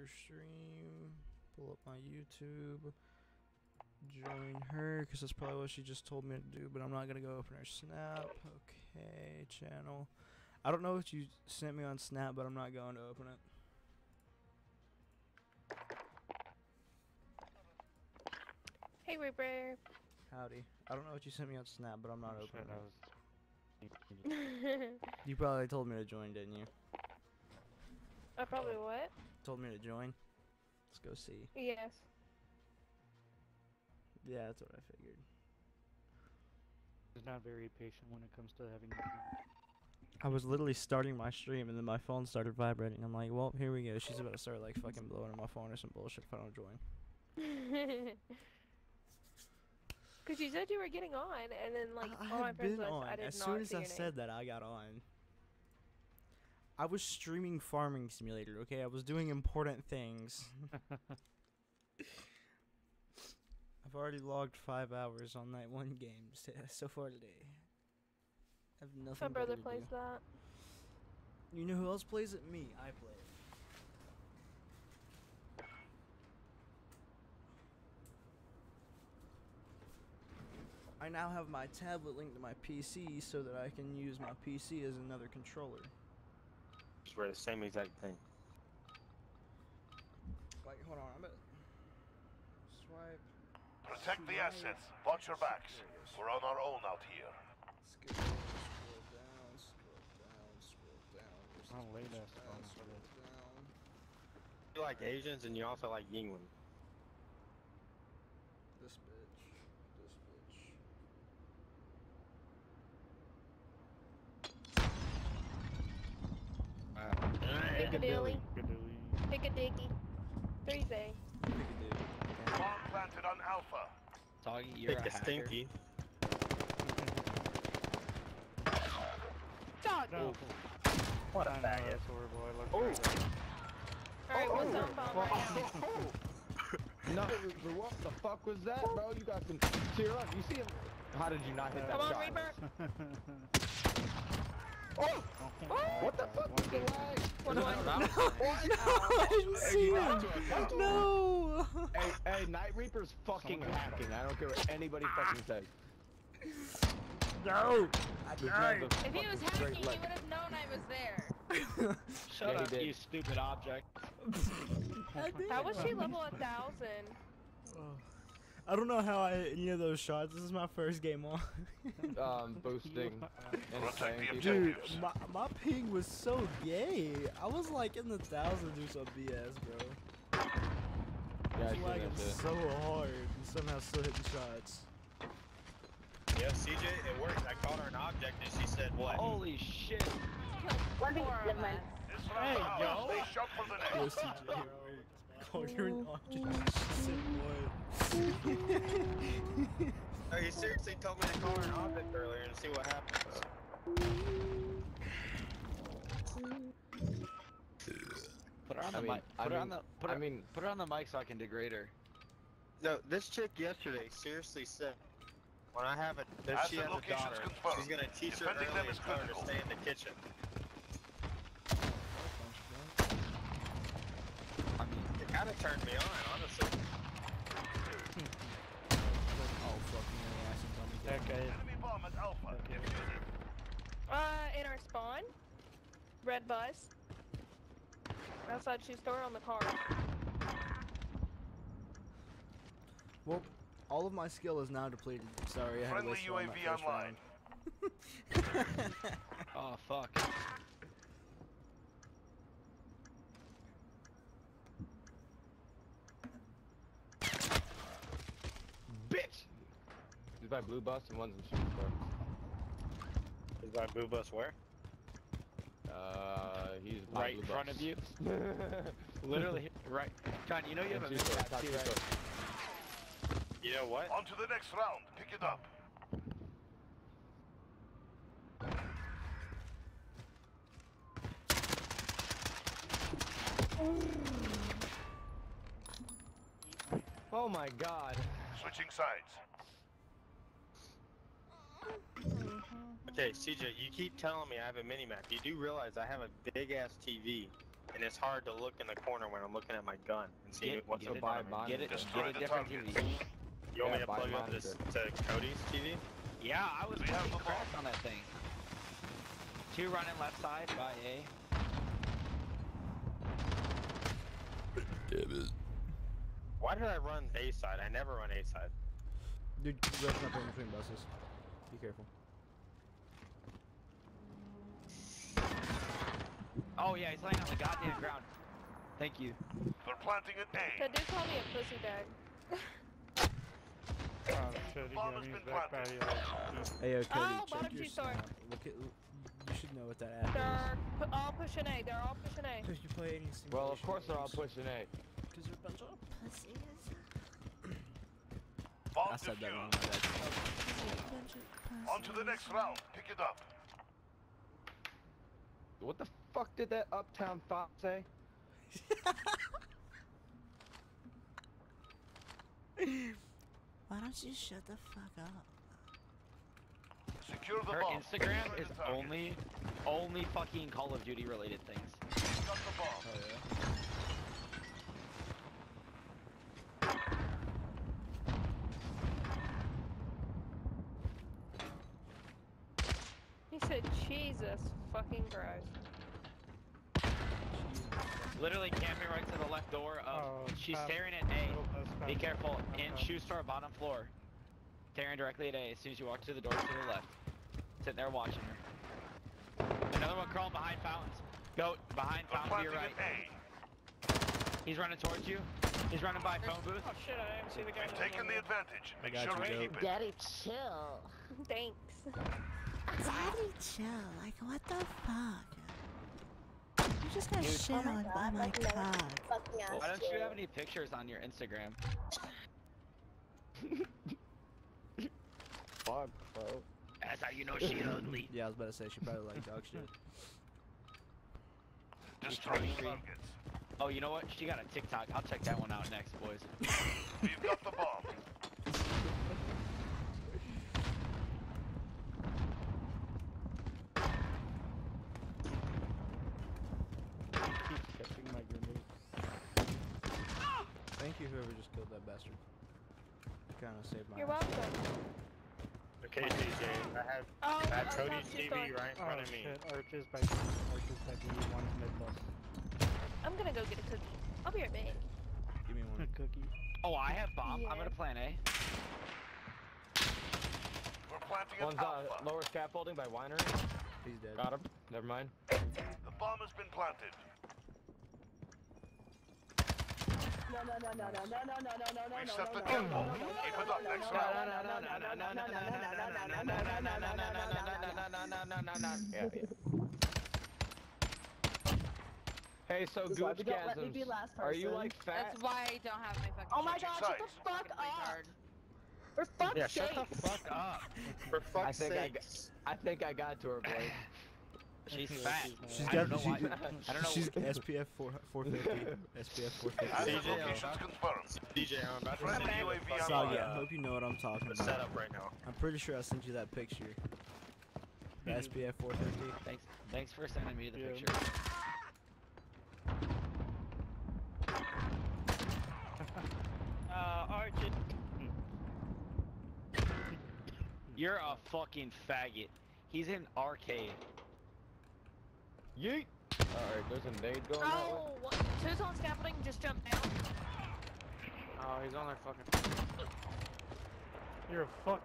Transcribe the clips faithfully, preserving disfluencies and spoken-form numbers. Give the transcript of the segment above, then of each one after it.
her stream, pull up my YouTube, join her, because that's probably what she just told me to do, but I'm not going to go open her Snap. Okay, channel. I don't know what you sent me on Snap, but I'm not going to open it. Hey, Reaper. Howdy. I don't know what you sent me on Snap, but I'm not Oh, opening shit, I it. was... You probably told me to join, didn't you? I probably what? Told me to join. Let's go see. Yes. Yeah, that's what I figured. He's not very patient when it comes to having... I was literally starting my stream and then my phone started vibrating. I'm like, well, here we go. She's about to start like fucking blowing up my phone or some bullshit if I don't join. Cause you said you were getting on, and then like I all my had friends been list, on. I did As not soon as see I your said name. that, I got on. I was streaming Farming Simulator, okay? I was doing important things. I've already logged five hours on that one game so far today. I have nothing My brother better to plays do. that. You know who else plays it? Me. I play it. I now have my tablet linked to my P C so that I can use my P C as another controller. We're the same exact thing. Like, hold on, I'm gonna swipe. Protect the assets. Watch your backs. We're on our own out here. Scroll, scroll down, scroll down, scroll down. Where's I'll this lay bitch that at? spawn Scroll for down. You like Asians and you also like Yingling. This bitch. This bitch. Piccadilly. Piccadilly. Piccadilly. Three's A. Bomb planted on Alpha. Doggy, you're Pick a a hacker. stinky. Dog! No. What a I know, faggot. that's horrible. I looked Oh. right at Alright, what's on bomb right now? No, what the fuck was that, bro? You got some cheer up. You see him? How did you not hit that Come on, shot? Reaper! Oh! it. What the fuck was the lag? What do I No, I didn't see him. No. Hey, hey, Night Reaper's fucking hacking. I don't care what anybody fucking says. No. This man's a If he was fucking straight hacking, he leg. would have known I was there. Shut Yeah, up, he did. you stupid object. How was she level a thousand? I don't know how I hit any of those shots. This is my first game on. Um, boosting. and Protect saying the people- Dude, objectives. my, my ping was so gay. I was like in the thousands or some B S, bro. Yeah, I I was see lagging that shit. so hard and somehow still hitting shots. Yeah, C J, it worked. I called her an object and she said what? Holy shit. Four of us. This round Hey, out. yo. Stay sharp for the Yo, next. C J, call you're an object. She said what? Oh, he seriously told me to call her an object earlier and see what happens. Put her on I the mean- mic. I Put her on mean- the. Put I her, mean- put her on the mic so I can degrade her. No, this chick yesterday seriously said, when I have a, if Asset she has a locations daughter, confirmed. she's gonna teach her Defending early them and is tell her to critical. stay in the kitchen. I mean, It kinda turned me on, honestly. Oh, fuck me in the ass and tell me That guy is... Enemy bomb at Alpha. Defuse it. Uh, in our spawn. Red bus. Outside shoe store on the car. Well, all of my skill is now depleted. Sorry, I had to Friendly waste it U on A that V first online. round. oh fuck. Bitch! He's by Blue Bus and one's in Shooting Star. Is that boo bus where? Uh, he's by Right Blue in front Bus. of you. Literally right. John, you know you have a Shooting Star, mini top too, Shooting right? Star. You know what? On to the next round. Pick it up. Oh my god. Switching sides. Okay, C J, you keep telling me I have a mini map. You do realize I have a big ass T V and it's hard to look in the corner when I'm looking at my gun and see Get, what's get, in it, front of me. get it, Destroy get a the different T targets. V. You want me Yeah, to buy plug a up this monitor. to Cody's T V? Yeah, I was We have fucking the cracked on that thing. Two running left side by A. Damn it. Why did I run A side? I never run A side. Dude, Red's not in between buses. Be careful. Oh yeah, he's laying on the goddamn ground. Thank you. They're planting at A. That dude called me a pussy bag. Oh shit, he Bomb got has me been back by planted. the Hey, yo, Cody, Oh, check bottom your two star. snap. Look at. You should know what that app They're pu- all pushing A. They're all pushing A. is. If you play any Well, of course they're all pushing A. Because they're a bunch of pussies. Bomb I said that wrong. defused. My bad. On to the next round. Pick it up. What the fuck did that uptown thought say? Why don't you shut the fuck up? Secure the Her bomb. Instagram Destroy is the target. only, only fucking Call of Duty related things. Got the bomb. Oh, yeah. He said, Jesus fucking Christ. Literally camping right to the left door of. Oh, she's top, staring at A. middle bus Be back. careful. In Okay. shoe store, bottom floor. Staring directly at A as soon as you walk to the door to the left. Sitting there watching her. Another one crawling behind fountains. Go behind They're fountain to your planting right. at A. He's running towards you. He's running by phone booth. Oh shit, I didn't see the guy. We've that was taken on the there. advantage. Make got sure you, we Joe. keep it. Daddy, chill. Thanks. Daddy, chill. Like, what the fuck? You just got Dude. shit Oh my on God, by my like, no. cock. Fucking ass. Why don't you have any pictures on your Instagram? Fuck, bro. That's how you know she ugly. Yeah, I was about to say she probably like dog shit. Destroy the targets. Oh, you know what? She got a TikTok. I'll check that one out next, boys. We've got the bomb. Keeps catching my grenade. Thank you, whoever just killed that bastard. Kind of saved my You're ass. welcome. Okay, D J, I have, Oh, I have I Cody's thought T you V thought- right in Oh front of me. shit, arches by B, arches by B, one's mid bus. I'm gonna go get a cookie. I'll be right back. Give me one. Cookie. Oh, I have bomb. I'm Yeah. gonna plan A. We're planting One's at uh, Alpha. lower scaffolding by Winery. He's dead. Got him. Never mind. The bomb has been planted. No, no, no, no, no, no, no, no, no, no, no, We've no, set the no, tempo. no, no, no, Keep no, it up no, next no, round. no, no, no, no, no, no, no, no, no, no, no, no, no, no, no, no, no, no. Yeah, yeah. Hey, so This is why we don't let me be Goochgasms, last are you person. like fat? That's why I don't have my fucking. Oh my Switching god, shut sides. the fuck fucking up! retard. For fuck's Yeah, sake! shut the fuck Up. For I fuck's think I, sake. got, I think I got to her, Blake. She's fat. She's I got don't know she, why. I don't know. She's S P F four four fifty. S P F four fifty. Asset D J, locations confirmed. D J, I'm about to Friendly send you U A V a So online. yeah, I hope you know what I'm talking the about. setup right now. I'm pretty sure I sent you that picture. The S P F four fifty. Thanks. Thanks for sending me the Yeah. picture. Uh, Archie. You're a fucking faggot. He's in arcade. Yeet! Alright, there's a nade going that way. Oh, what? Two's on scaffolding, just jump down. Oh, he's on there fucking. You're a fuck.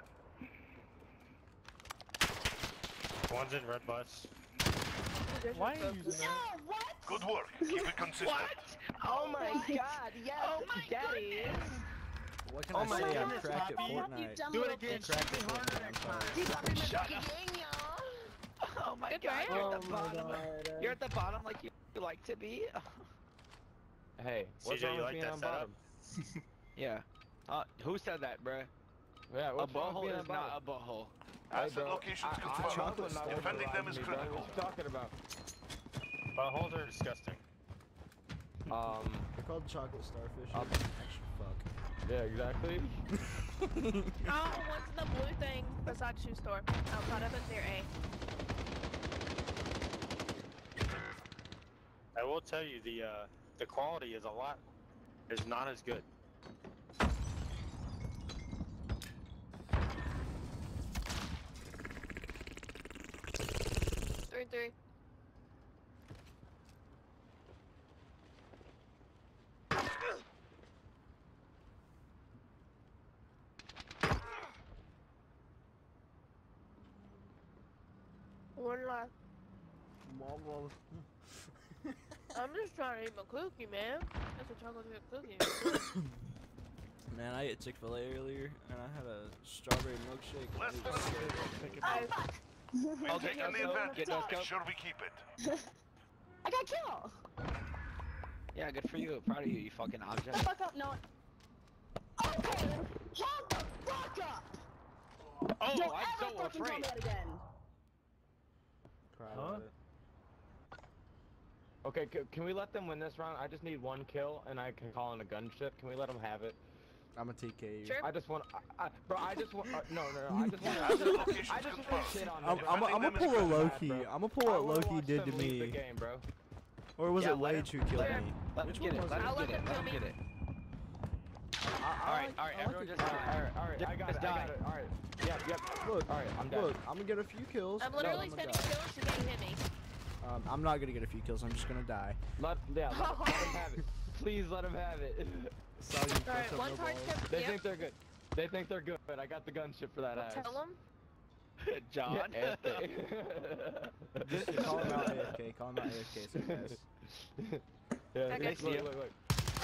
One's in red bus. Why are you using that? what? Good work. Keep it consistent. Oh my god, yes! Oh my Daddy! What can Oh I my say? I'm goodness, cracked at Poppy. You Fortnite. dumb Do it little again, bitch. Cracked at Something harder Fortnite. I'm sorry. You got me Shut fucking up. gang, y'all. Oh my Good god, man. you're at Oh the my bottom. god. You're at the bottom like you, you like to be. Hey, what's C J, wrong you with like being that on setup? bottom? Yeah. Uh, who said that, bruh? Yeah, A what's wrong with butthole being is on not bottom? a butthole. Hey, Asset bro, locations I- I- confirmed. Chocolate not stuff. Defending them is me, bro. critical. What you talking about? Buttholes are disgusting. Um, They're called chocolate starfish. Up. Actually, fuck. yeah, exactly. Oh, one's in the blue thing beside shoe store. Outside of it, near A. I I will tell you the uh, the quality is a lot is not as good. Three three. One left. I'm just trying to eat my cookie, man. That's a chocolate chip cookie. Man, I ate Chick-fil-A earlier, and I had a strawberry milkshake. Less It than was a so minute. good. I, We've Okay, taken the so advantage. get those Make cups. sure we keep it. I got killed. Yeah, good for you. Proud of you, you fucking object. Shut the fuck up, no. Okay, then shut the fuck up. Oh, Don't I'm ever so fucking tell afraid. me that again. Huh? Okay, c can we let them win this round? I just need one kill, and I can call in a gunship. Can we let them have it? I'm a T K you. Sure. I just want, I, I, bro. I just want. Uh, no, no, no. I just want. Hazard locations I just want confirmed. to shit on I'm, them. I'm, I I'm think gonna them pull a is low bad, key. bro. I'm gonna pull I what wanna Loki watch did them to leave me. The game, bro. Or was Yeah, it let Lage him- who killed let him- me? Let Which him get one it. was Let it? him I'll get let it. them Let kill him me. get it. I, I, Alright, I alright, like everyone it. just All right, all right, all right. Just- I got just it. I got die. it. All right. Yep, yep. Look, All right, I'm dead. Look, I'm gonna get a few kills. I'm No, literally I'm gonna spending die. kills. She can't hit me. Um, I'm not gonna get a few kills. I'm just gonna die. Let, yeah, let, let him have it. Please let him have it. Sorry, you Alright, fucked up one no card balls. tip. They Yep. think they're good. They think they're good. I got the gunship for that ass. Tell them. John. Yeah, A F K. Just call him out A F K. Call him out A F K. So fast. Yeah, Okay. look, look, look, look.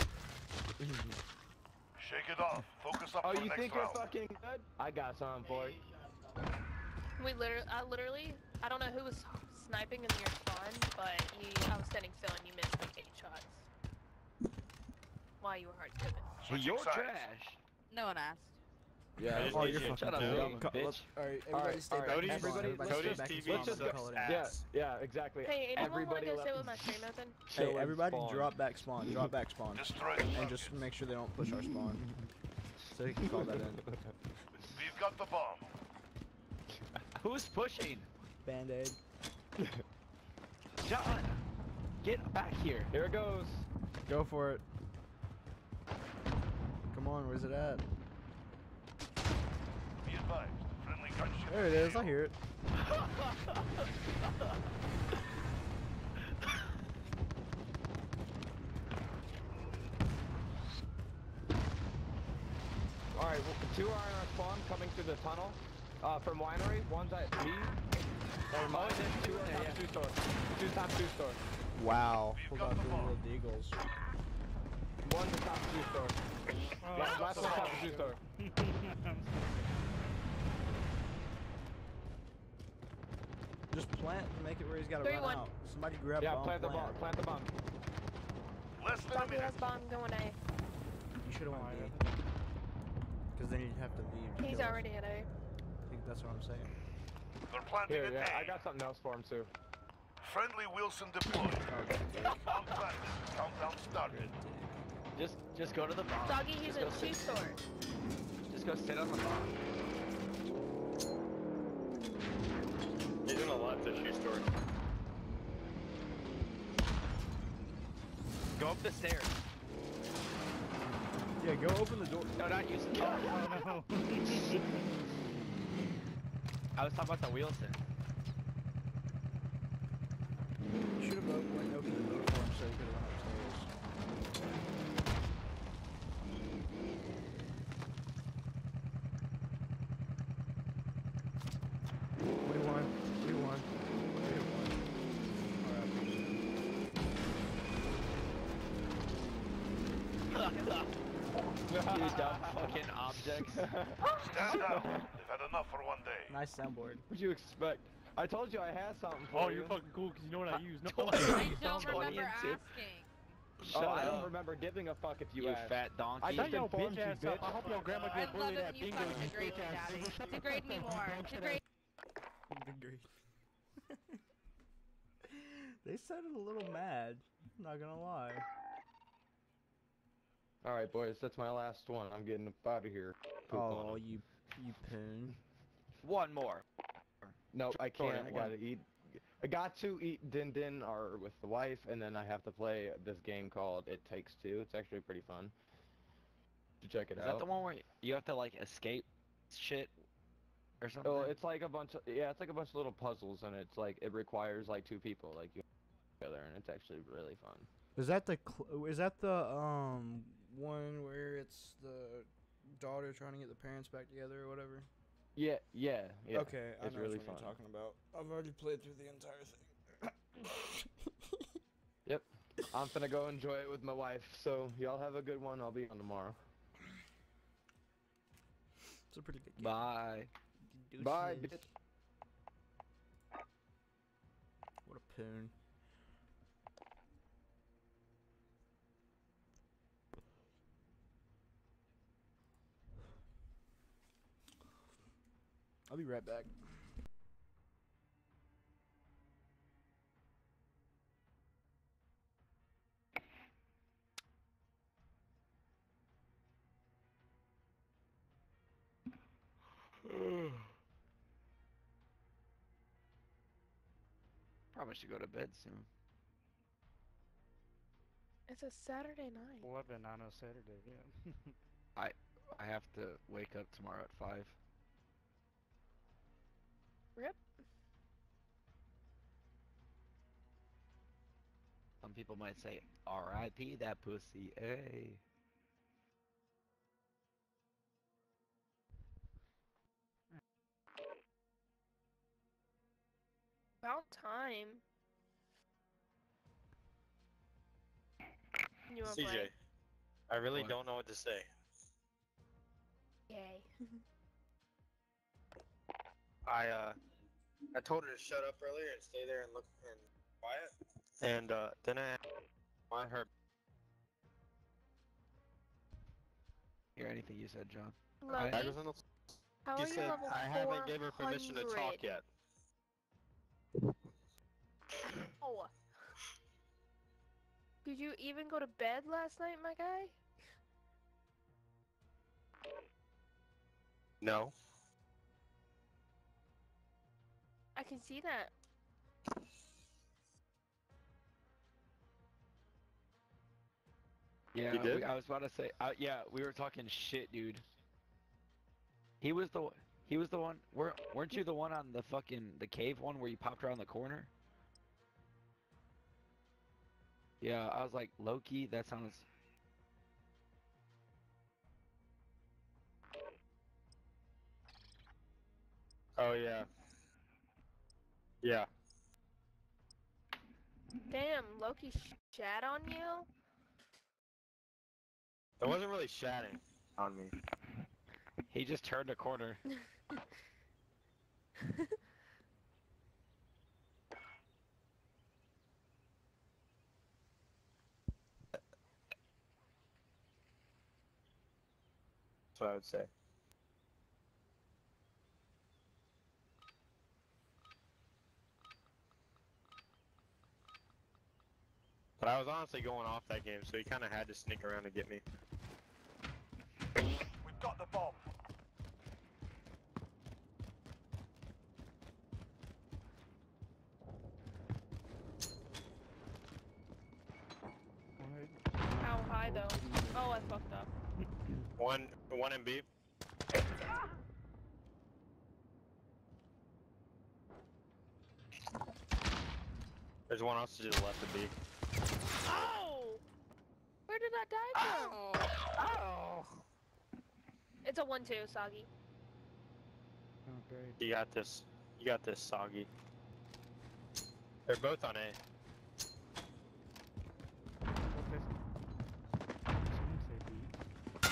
Shake it off. Focus up Oh, for you next think you're round. fucking good? I got something for you. We literally, I literally, I don't know who was sniping in your spawn, but you, I was standing still and you missed like eight shots. While you were hard driven. Switching You're sides. trash. No one asked. Yeah. I just Oh, need you're you to fucking shut up, dumb. dumb Co- bitch. let's- Alright, Alright, everybody stay alright, back. Cody's- in spawn. everybody- Everybody let's stay just- back in T V spawn. just We'll sucks call it Yeah, out. ass. yeah, exactly. Hey, anyone want to Everybody go let sit me- with my stream open? Hey, Chillin' everybody spawn. drop back spawn. Drop back spawn. Destroy And just make sure they don't push our spawn. So he can call that in. We've got the bomb. Who's pushing? Band-aid. John, get back here. Here it goes. Go for it. Come on, where's it at? Be advised. Friendly gunship. There it is, I hear it. Alright, well, two are in our spawn coming through the tunnel. Uh, from winery. One's at B. Or mine. there's Two two at there, top yeah. two store. Two top two store. Wow. We've Pulled got out the the bomb. little deagles. One's at top two store. Last, last one top two store. Just plant and make it where he's gotta Three, run one. out. Somebody grab Yeah, bomb, plant the plant. bomb. Plant the bomb. Less than a Doggy minute. has bomb going A. You should've went B. Because then you'd have to leave. to He's kill us. already at A. I think that's what I'm saying. They're planting Here, an yeah, I A. got something else for him too. Friendly Wilson deployed. Bomb planted. Countdown started. Just, just go to the bomb. Doggy, he's just in go shoe sit, store. just go sit on the bomb. He's in a lot to shoe store. Go up the stairs. Yeah, go open the door. No, not use. Oh, no. I was talking about the Wilson. You should've opened, like, opened the door for him so he could've went upstairs. We won. We won. We won. You dumb fucking objects. Stand down. They've had enough for one day. Nice soundboard. What'd you expect? I told you I had something for Oh, you. you're fucking cool because you know what I use. No, twenty. I don't twenty remember and two. asking. Oh, Shut I don't up. remember giving a fuck if you, You asked. fat donkey. I Shut just your informed bitch you, ass bitch. up. I hope your grandma I get love bullied it at when you bingo. fucking You degrade me, bitch ass. Daddy. Degrade me more. Degrade. Degree. They sounded a little mad. I'm not gonna lie. All right, boys, that's my last one. I'm getting up out of here. Poop on Oh, 'em. you, you poon. One more. No, I Sorry, can't. I one. gotta eat. I got to eat din din or with the wife, and then I have to play this game called It Takes Two. It's actually pretty fun. To check it Is out. that the one where you have to like escape shit or something? Oh, it's like a bunch of yeah, it's like a bunch of little puzzles, and it's like it requires like two people, like you together, and it's actually really fun. Is that the cl- is that the um one where it's the daughter trying to get the parents back together or whatever? Yeah, yeah, yeah. Okay, I it's know really which one fun. you're talking about. I've already played through the entire thing. Yep. I'm gonna go enjoy it with my wife. So y'all have a good one. I'll be on tomorrow. It's a pretty good game. Bye. Bye, Deuces. bitch. What a poon. I'll be right back. Probably should go to bed soon. It's a Saturday night. eleven on a Saturday, yeah. I I have to wake up tomorrow at five. Rip. Some people might say R I P that pussy. Hey. About time. You want C J, I really What? don't know what to say. Yay. I uh, I told her to shut up earlier and stay there and look and quiet. And uh, then I want her. Hear anything you said, John? I Loki, was on the. how She are you said level I haven't gave her permission to talk four hundred? yet. Oh. Did you even go to bed last night, my guy? No. I can see that. Yeah, You did? we- I was about to say. Uh, yeah, we were talking shit, dude. He was the he was the one. Were weren't you the one on the fucking the cave one where you popped around the corner? Yeah, I was like, Loki. That sounds. Oh yeah. Yeah. Damn, Loki shat on you? It wasn't really shatting on me. He just turned a corner. That's what I would say. But I was honestly going off that game, so he kind of had to sneak around to get me. We've got the bomb. How high though? Oh, I fucked up. One, one M B. There's one also to the left of B. Oh! Where did that die from? Oh! It's a one two, Soggy. Okay. You got this. You got this, Soggy. They're both on A. What is someone say B?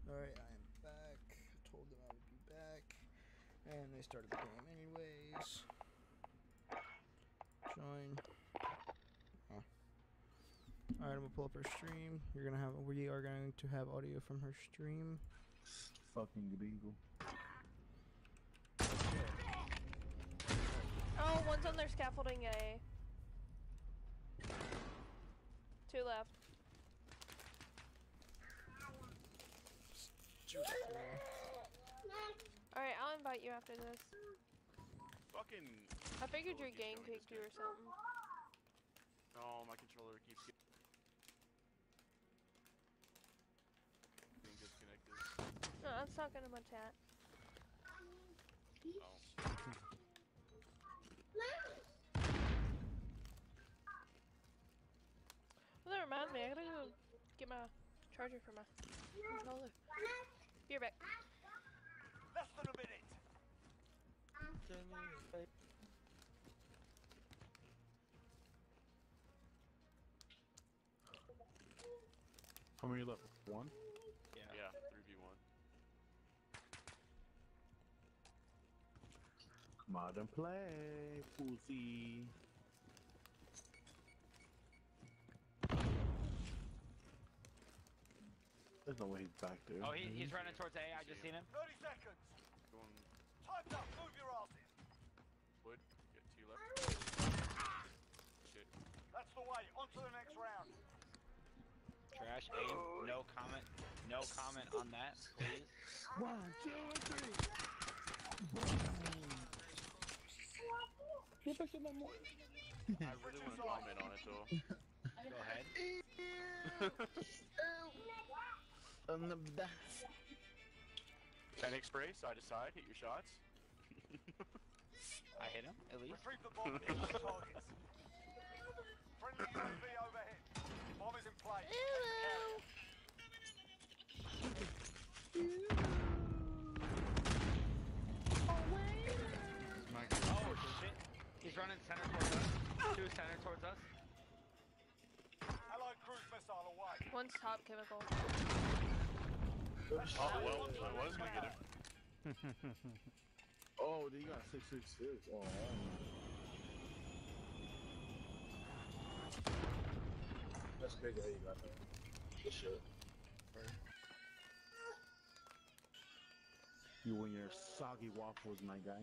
Alright, I am back. I told them I would be back. And they started the game anyways. Join. Oh. Alright, I'm gonna pull up her stream. You're gonna have we are going to have audio from her stream. Fucking gringo. Oh, one's on their scaffolding, A. Two left. Alright, I'll invite you after this. Fucking. I figured your keeps game going kicked you or something. No, my controller keeps getting disconnected. No, I was talking to my chat. Oh. Well, that reminds me, I gotta go get my charger for my controller. Be right back. Less than a minute. How many left? One? Yeah. Yeah, three v one. Come out and play, pussy. There's no way he's back there. Oh, he, he's running towards A. I just seen him. thirty seconds. Going Time's up. Move your asses. wood. Get two left. Shit. That's the way. On to the next round. Trash aim. No comment. No comment on that, please. One, two, three. I really want to comment on it though. Go ahead. On the back. ten X spray, side to side, hit your shots. I hit him, at least. Retrieve the bomb and hit the targets. Friendly U A V overhead. Bomb is in play. Oh, shit. He's running center towards us. Two center towards us. Allied cruise missile away. One's top chemical. Oh well, I was gonna get him. Oh, they got six six six. Oh, that's crazy how you got that. Good shit. You and your soggy waffles, my guy.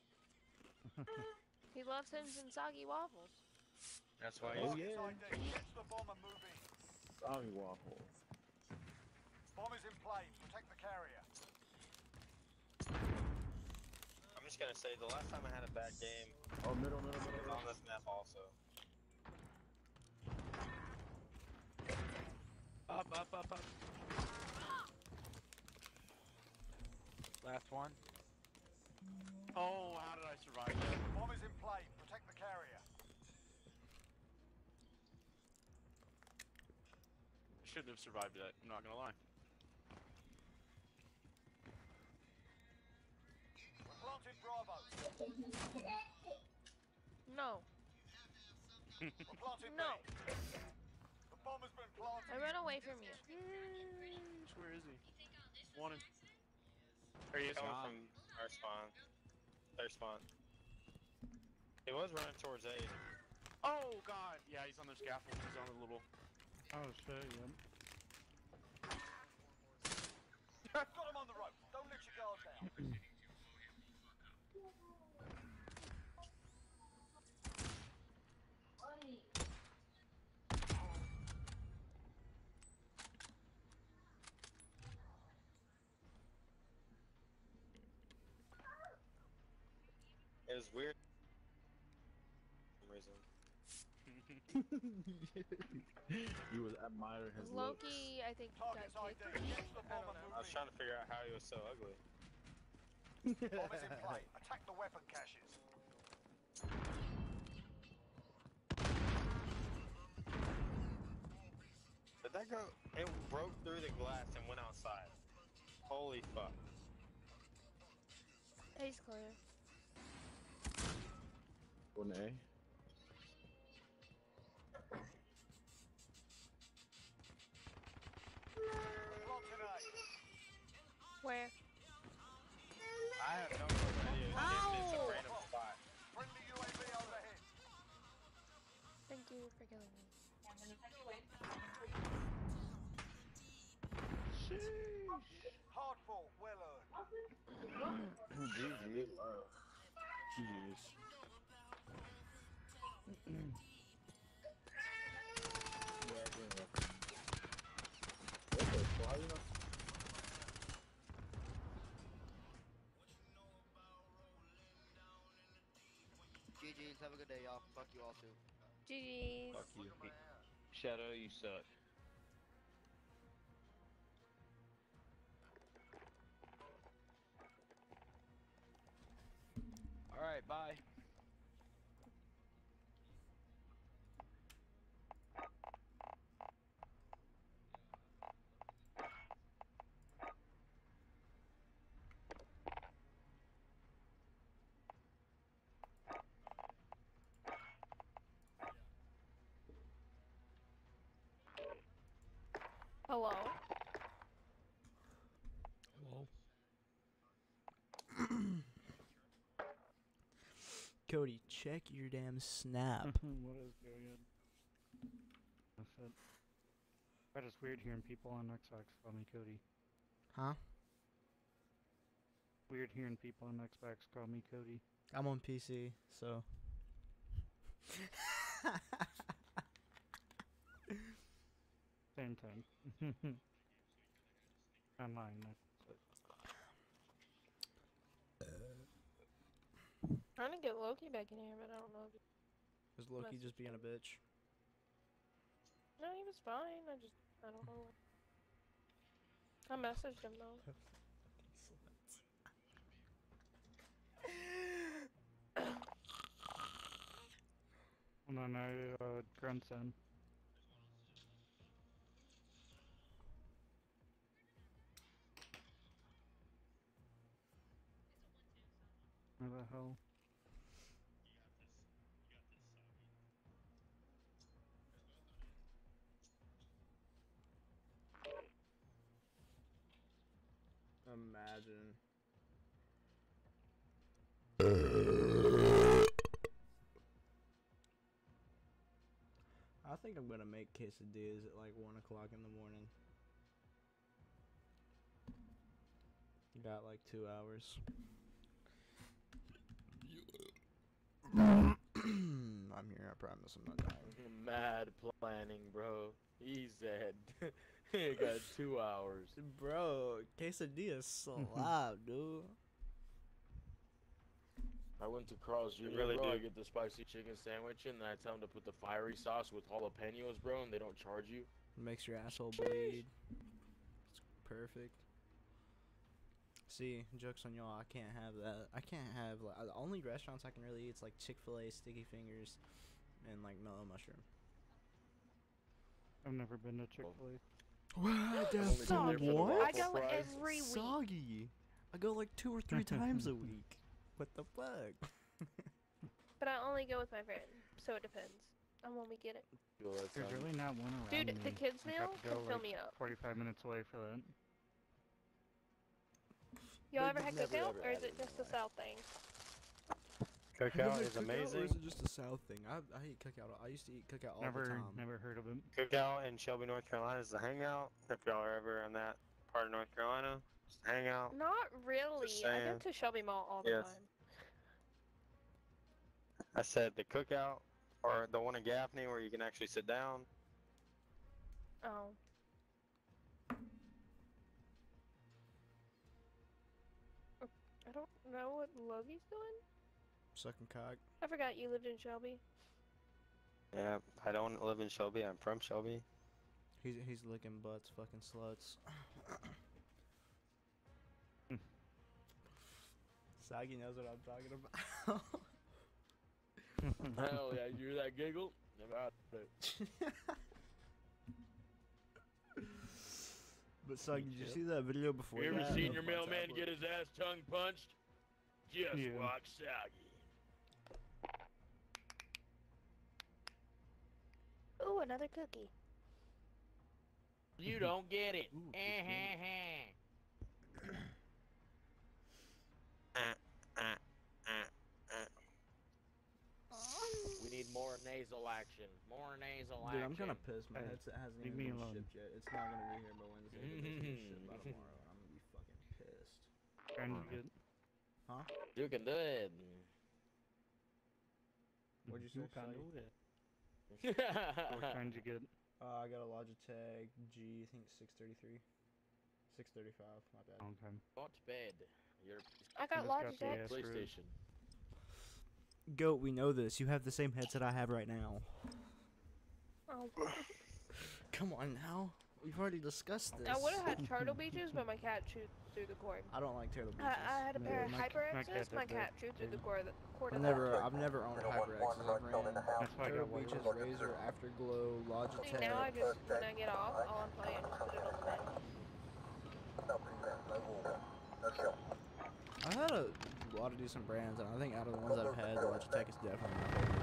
He loves him some soggy waffles. That's why Oh he's... yeah, Catch the bomb and move in. soggy waffles. Bomb is in play. Protect the carrier. I'm just gonna say, the last time I had a bad game Oh, middle, middle, middle. was on this map also. Up, up, up, up. Last one. Oh, how did I survive that? Bomb is in play. Protect the carrier. I shouldn't have survived that, I'm not gonna lie. We're planting Bravo. No. We're planting No. B. The bomb has been planted. I ran away from you. Where is he? Want him. There he is. Coming from our spawn. Their spawn. He was running towards A. Oh god! Yeah, he's on the scaffold. He's on the little. Oh shit, yeah. Got him on the rope. Don't let your guard down. It was weird. For some reason. You was admiring his looks. Loki, I think, got Target's I D. kicked. Catch the I bomb don't and know. I was move trying to figure out how he was so ugly. in. Bomb is in play. Attack the weapon caches. Did that go? It broke through the glass and went outside. Holy fuck. He's clear. One A. Planting A. Where? I have no idea. It's just a Ow! random spot. Friendly U A V overhead. Thank you for killing me. Hard fought, well earned. G G. Wow. Jeez. What the fuck? You know? G G's, have a good day, y'all. Fuck you all too. G G's. Fuck you. Shadow, you suck. Alright, bye. Hello. Hello. Cody, check your damn snap. What is going on? That's it. That is weird hearing people on Xbox call me Cody. Huh? Weird hearing people on Xbox call me Cody. I'm on P C, so. Same time. Online. That's it. Trying to get Loki back in here, but I don't know. If Is Loki just being a bitch? No, he was fine. I just, I don't know. I messaged him though. And then I, uh, grandson. Where the hell? Imagine. I think I'm gonna make quesadillas at like one o'clock in the morning. Got like two hours. I'm here, I promise I'm not dying. Mad planning, bro. He said he got two hours. Bro, quesadilla slab, dude. I went to Carl's Junior really bro, do. I get the spicy chicken sandwich and then I tell them to put the fiery sauce with jalapenos, bro, and they don't charge you. Makes your asshole bleed. It's perfect. See, jokes on y'all, I can't have that. I can't have, like, the only restaurants I can really eat is like Chick-fil-A, Sticky Fingers, and like Mellow Mushroom. I've never been to Chick-fil-A. What I've only been there for the What? I waffle go fries. every week. Soggy. I go like two or three times a week. What the fuck? But I only go with my friend, so it depends on when we get it. Yo, that There's sounds- really not one around Dude, me. the kids I'd meal have to can go, fill like, me up. forty-five minutes away for that. Y'all They've ever had never, cookout, ever or is had it it in just my a South thing? Cookout is Or amazing. is it just a South thing? I I eat cookout. I used to eat cookout all Never, the time. never heard of it. Cookout in Shelby, North Carolina is the hangout. If y'all are ever in that part of North Carolina, it's the hangout. Not really. Just I saying. go to Shelby Mall all the Yes. time. I said the cookout, or the one in Gaffney where you can actually sit down. Oh. I don't know what Logi's doing. Sucking cock. I forgot you lived in Shelby. Yeah, I don't live in Shelby. I'm from Shelby. He's he's licking butts, fucking sluts. Soggy knows what I'm talking about. Hell yeah, you hear that giggle? Never had it. But Soggy, did you see that video before? You ever that seen of your my mailman tablet? get his ass tongue punched? Just Yeah. watch Soggy. Ooh, another cookie. You don't get it. Ooh, Eh, good heh, heh. We need more nasal action. More nasal Dude, action. I'm kind of pissed. My Hey, headset hasn't leave even me been alone. shipped yet. It's not gonna be here by Wednesday. But it's gonna be shipped by tomorrow. And I'm gonna be fucking pissed. Trying to get. Huh? You can do it. What'd you say? can Sonny? do it. What kind you get? Uh, I got a Logitech G, I think six thirty-three. six thirty-five, my bad. Long time. Not bad. You're I got just got the Logitech. ass screwed. PlayStation. Goat, we know this. You have the same headset I have right now. Oh. Come on now. We've already discussed this. I would have had Turtle Beaches, but my cat chewed through the cord. I don't like Turtle Beaches. I, I had a pair of my- my cat HyperXs, did my that. cat chewed through the cord. cord I've of never, that. I've never owned HyperXs. I've ran That's why I Turtle got one. Beaches, Razer, Afterglow, See, Logitech. now I just, when I get off, all I'm playing, just put it on the bed. I've had a lot of decent brands, and I think out of the ones I've had, Logitech is definitely my favorite.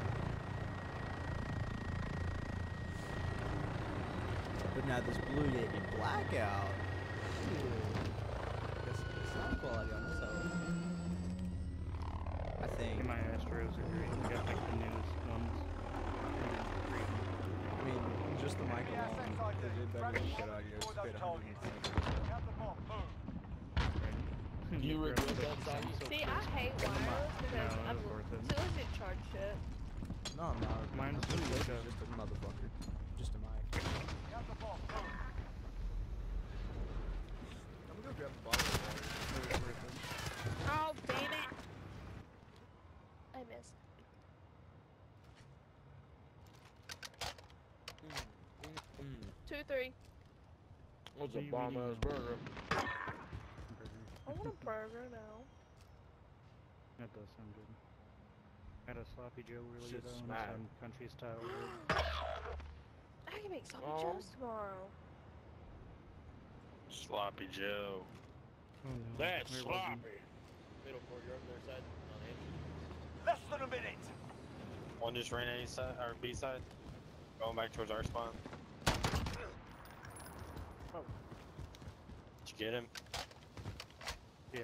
But now this Blue Yeti Blackout, this sound quality on this hoe, I think. My Astros are great. You got like the newest ones. I mean, just the mic alone, they did better than shit out here. Just paid one hundred twenty. Count the bomb. Move. You were good that song. See, I hate wireless because No, I'm that's worth it. so it charge shit. No, I'm not. Mine's Blue just Yeti's like a- just a motherfucker. Just a mic. Count the bomb. Move. I'm gonna go grab a bottle of water. It was worth it. Oh, damn it! I missed. Two, three. What's What a do you bomb mean? ass burger? I want a burger now. That does sound good. Had a sloppy Joe earlier Shit though, and smack. some country style. rib. I can make some Oh. joes tomorrow. Sloppy Joe. Oh, no. That's Where was he? sloppy. Middle court, you're up their side. On him. Less than a minute. One just ran A side or B side, going back towards our spawn. Oh. Did you get him? Yeah.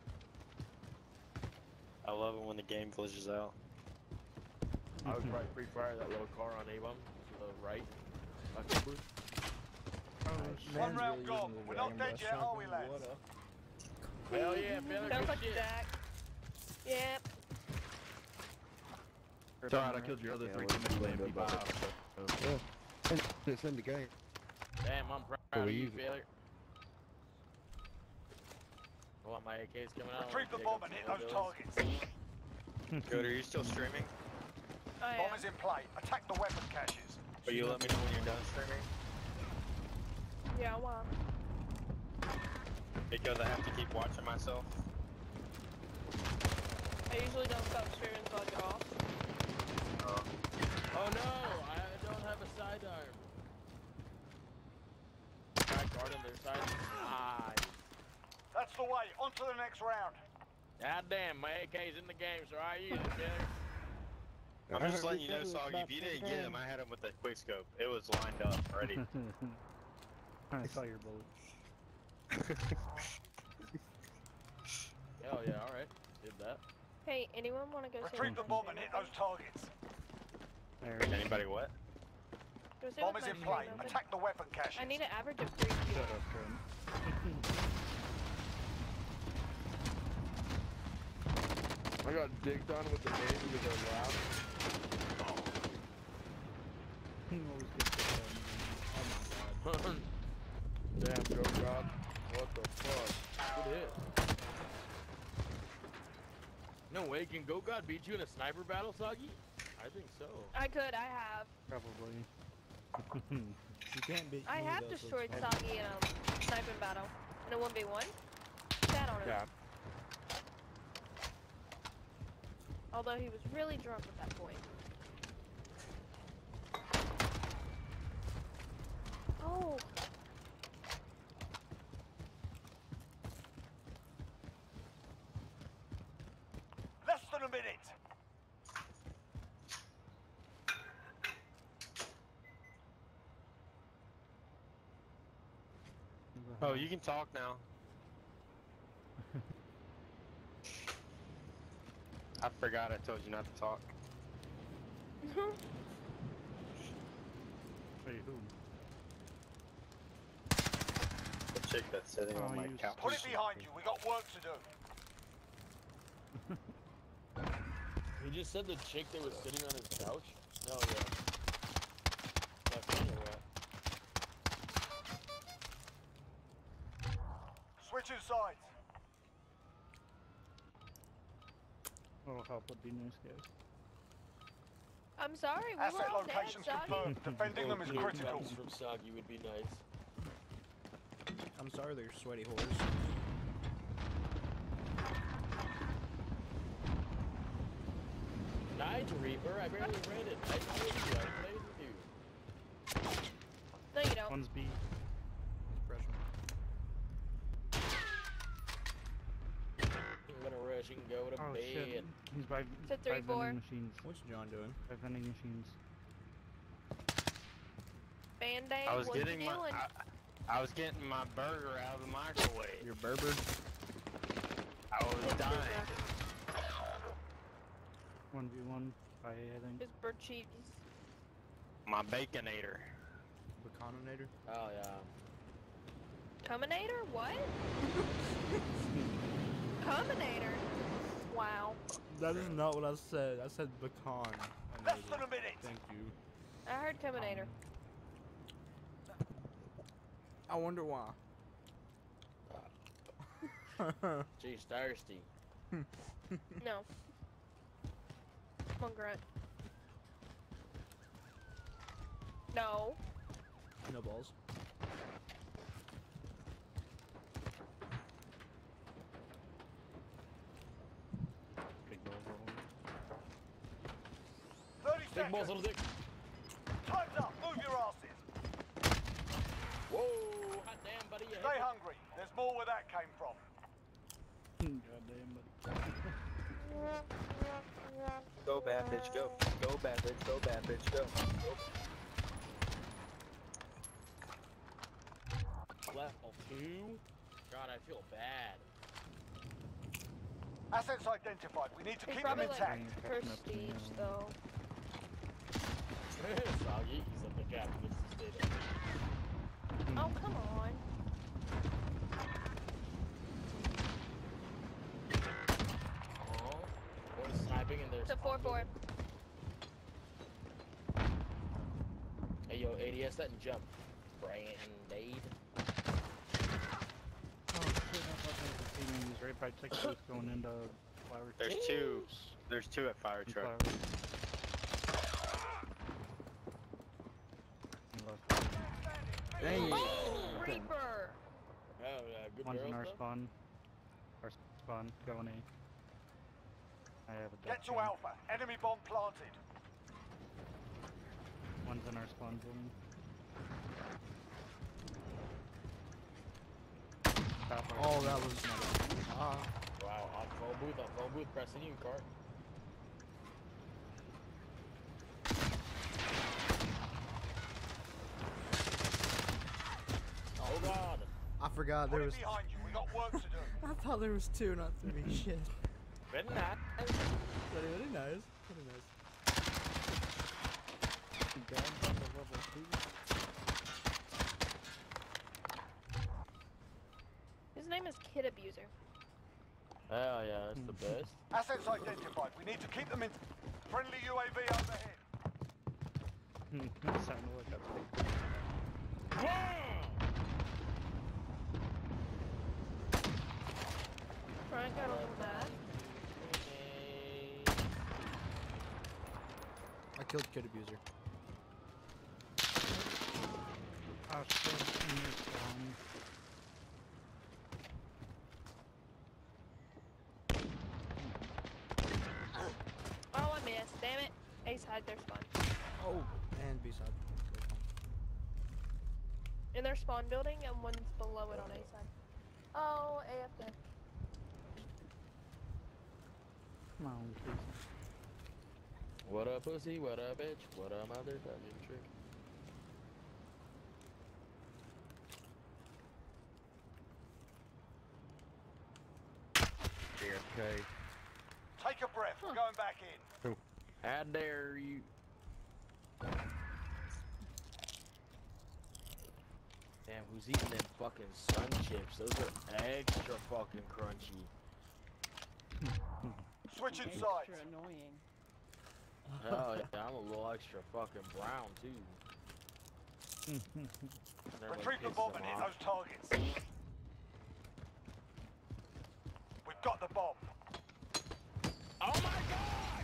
I love it when the game glitches out. I would probably free fire that little car on A-bomb to the right. Back over. One Man's round really gone. using the We're not Dragon dead Blast yet, are we, shotgun. lads? What a- Hell yeah, feeling Sounds good like shit. Jack. Yep. It's alright, I killed your other three teammates with M P five. Yeah. It's in the game. Damn, I'm proud So of we you, use it. failure. I want my A Ks coming out. Retrieve the Take bomb up and hit some those abilities. targets. Good, are you still streaming? I am. Bomb is in play. Attack the weapon caches. Will you let me know when you're done streaming? Yeah, well. Because I have to keep watching myself. I usually don't stop streaming until I get off. Oh no, I don't have a sidearm. Try guarding their side. Ah, That's the way. On to the next round. god damn, my A K's in the game, so I use it, failure. I'm just letting you know, Soggy, if you didn't get him, I had him with the quick scope. It was lined up, ready. I saw your bullet. Hell yeah, alright. Did that. Hey, anyone want to go see Retrieve the what bomb my and hit stream those targets. There. Anybody what? Go see Bomb what is my in stream play. open. Attack the weapon caches. I need an average of three Shut viewers. up, Trent. I got digged on with the name because I laughed. He always gets the bad. Damn, Joe God. What the fuck? Good hit. No way, can Go God beat you in a sniper battle, Soggy? I think so. I could, I have. Probably. You can't beat I me, have though, so destroyed it's fine. Soggy in a sniping battle. In a one v one. Sat on him. Yeah. Although he was really drunk at that point. Oh. Less than a minute. Oh, you can talk now. I forgot I told you not to talk. Wait, who? The chick that's sitting Oh, on my you couch. Put it behind you. We got work to do. He just said the chick that was sitting on his couch? Hell yeah. That's funny or what? Switching sides. Little help would be nice, guys. I'm sorry, we Asset were all dead, locations Soggy. confirmed. Defending them is Little critical. cups from Soggy would be nice. I'm sorry, they're sweaty whores. Night Reaper, I barely read it. I told you, I played with you. No, you don't. One's B. Freshman. I'm gonna rush and go to Oh bed. shit. He's by, It's a three, by four. vending machines. What's John doing? By vending machines. Band-Aid, I was what getting you my doing? I, I was getting my burger out of the microwave. Your Berber? I was dying. one v one by A, I think. Just bird cheese. My baconator. Baconator? Oh yeah. Cuminator? What? Cuminator? Wow. That is not what I said. I said pecan. Less than a minute. Thank you. I heard Cuminator. I wonder why. She's thirsty. No. Come on, Grunt. No. No balls. Big balls rolling. thirty Big seconds. balls on the dick. Time's up. Move your asses. Whoa, hot damn, buddy. You Stay hit me. hungry. There's more where that came from. Goddamn, buddy. Go bad bitch, go. Go bad bitch, go bad bitch, go. Level two? God, I feel bad. Assets identified. We need to It's keep them probably intact. like prestige, though. Soggy, he's up the captain, gets to stay there. Oh, come on. Oh, one's sniping and there's It's a four four. Hey yo, A D S that and jump. Brand-aid. Oh shit, I thought that was the team he's right by Texas going into flower. There's two. There's two at fire and truck. Flower. He left. Dang. Oh, Reaper! Oh yeah, good One's girls in our though. spawn. Our spawn, going A. I have a Get to duck Alpha. Enemy bomb planted. gun. One's in our spawn building. Top right. Oh, that was not. Ah. Wow, on phone booth, on phone booth, pressing you, cart. Oh god. I forgot Put there it was. behind you. We got work to do. I thought there was two, not three. Shit. Very nice. Very, very nice. Very nice. Down from the level two. His name is Kid Abuser. Hell yeah, that's the best. Assets identified. We need to keep them in. Friendly U A V overhead. Hmm, that sounded like a big. Frank got a little mad. I killed Kid Abuser. Oh shit, in your spawn. Oh, I missed. Damn it. A side, their spawn. Oh, and B side. In their spawn building, and one's below it on A side. Oh, A F K. Come on, please. What up, pussy? What up, bitch? What up, motherfucking trick? J F K. Take Take a breath. We're going back in. How dare you? Damn, who's eating them fucking sun chips? Those are extra fucking crunchy. Switching Extra sides. annoying. Oh yeah, I'm a little extra fucking brown too. That really Retrieve the pisses bomb them and hit off. those targets. We've got the bomb. Oh my god!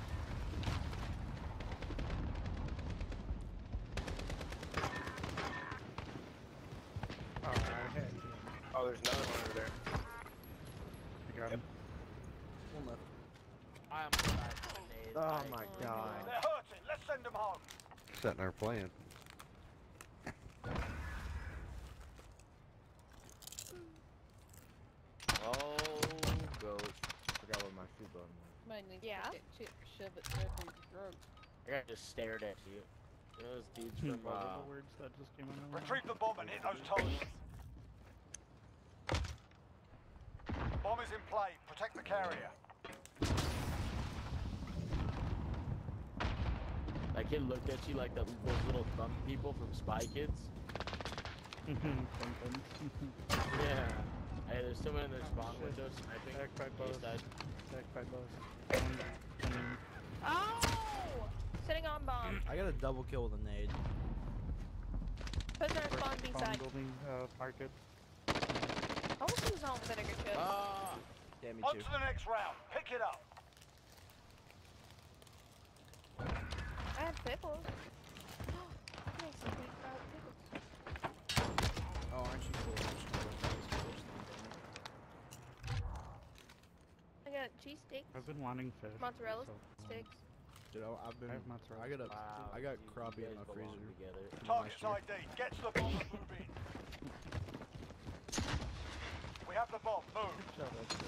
Alright. Oh, there's another one over there. I got him. One left. I almost died from grenades. Oh I- my god. They're hurting. Let's send them home. Sitting there playing. Oh, goat. Forgot what my shoe button was. Might need Yeah? to get shit, shove it through your throat. I got just stared at you. Those dudes What from were uh, the words that just came out of my mouth? Retrieve the bomb and hit those targets. Bomb is in play. Protect the carrier. that kid looked at you like the, those little thumb people from Spy Kids. Something. Yeah. Hey, there's someone in their spawn window sniping. Back by both. East side. Back by both. One coming. Oh! Sitting on bomb. I got a double kill with a nade. Prisoner spawn B Spawn side. building, uh, market. I want to use home vinegar chips. Ah! Yeah, me On too. to the next round. Pick it up. I have pickles. I make some big fried pickles. Oh, aren't you cool? Aren't you cool? I got cheese sticks, I've been wanting fish. mozzarella so, sticks. Dude, I- I've been. I have mozzarella. I got a. Wow, I got you- you crappie in guys my belong freezer. together. Target's Last year. I D. Get to the bomb and move in. We have the bomb. Move.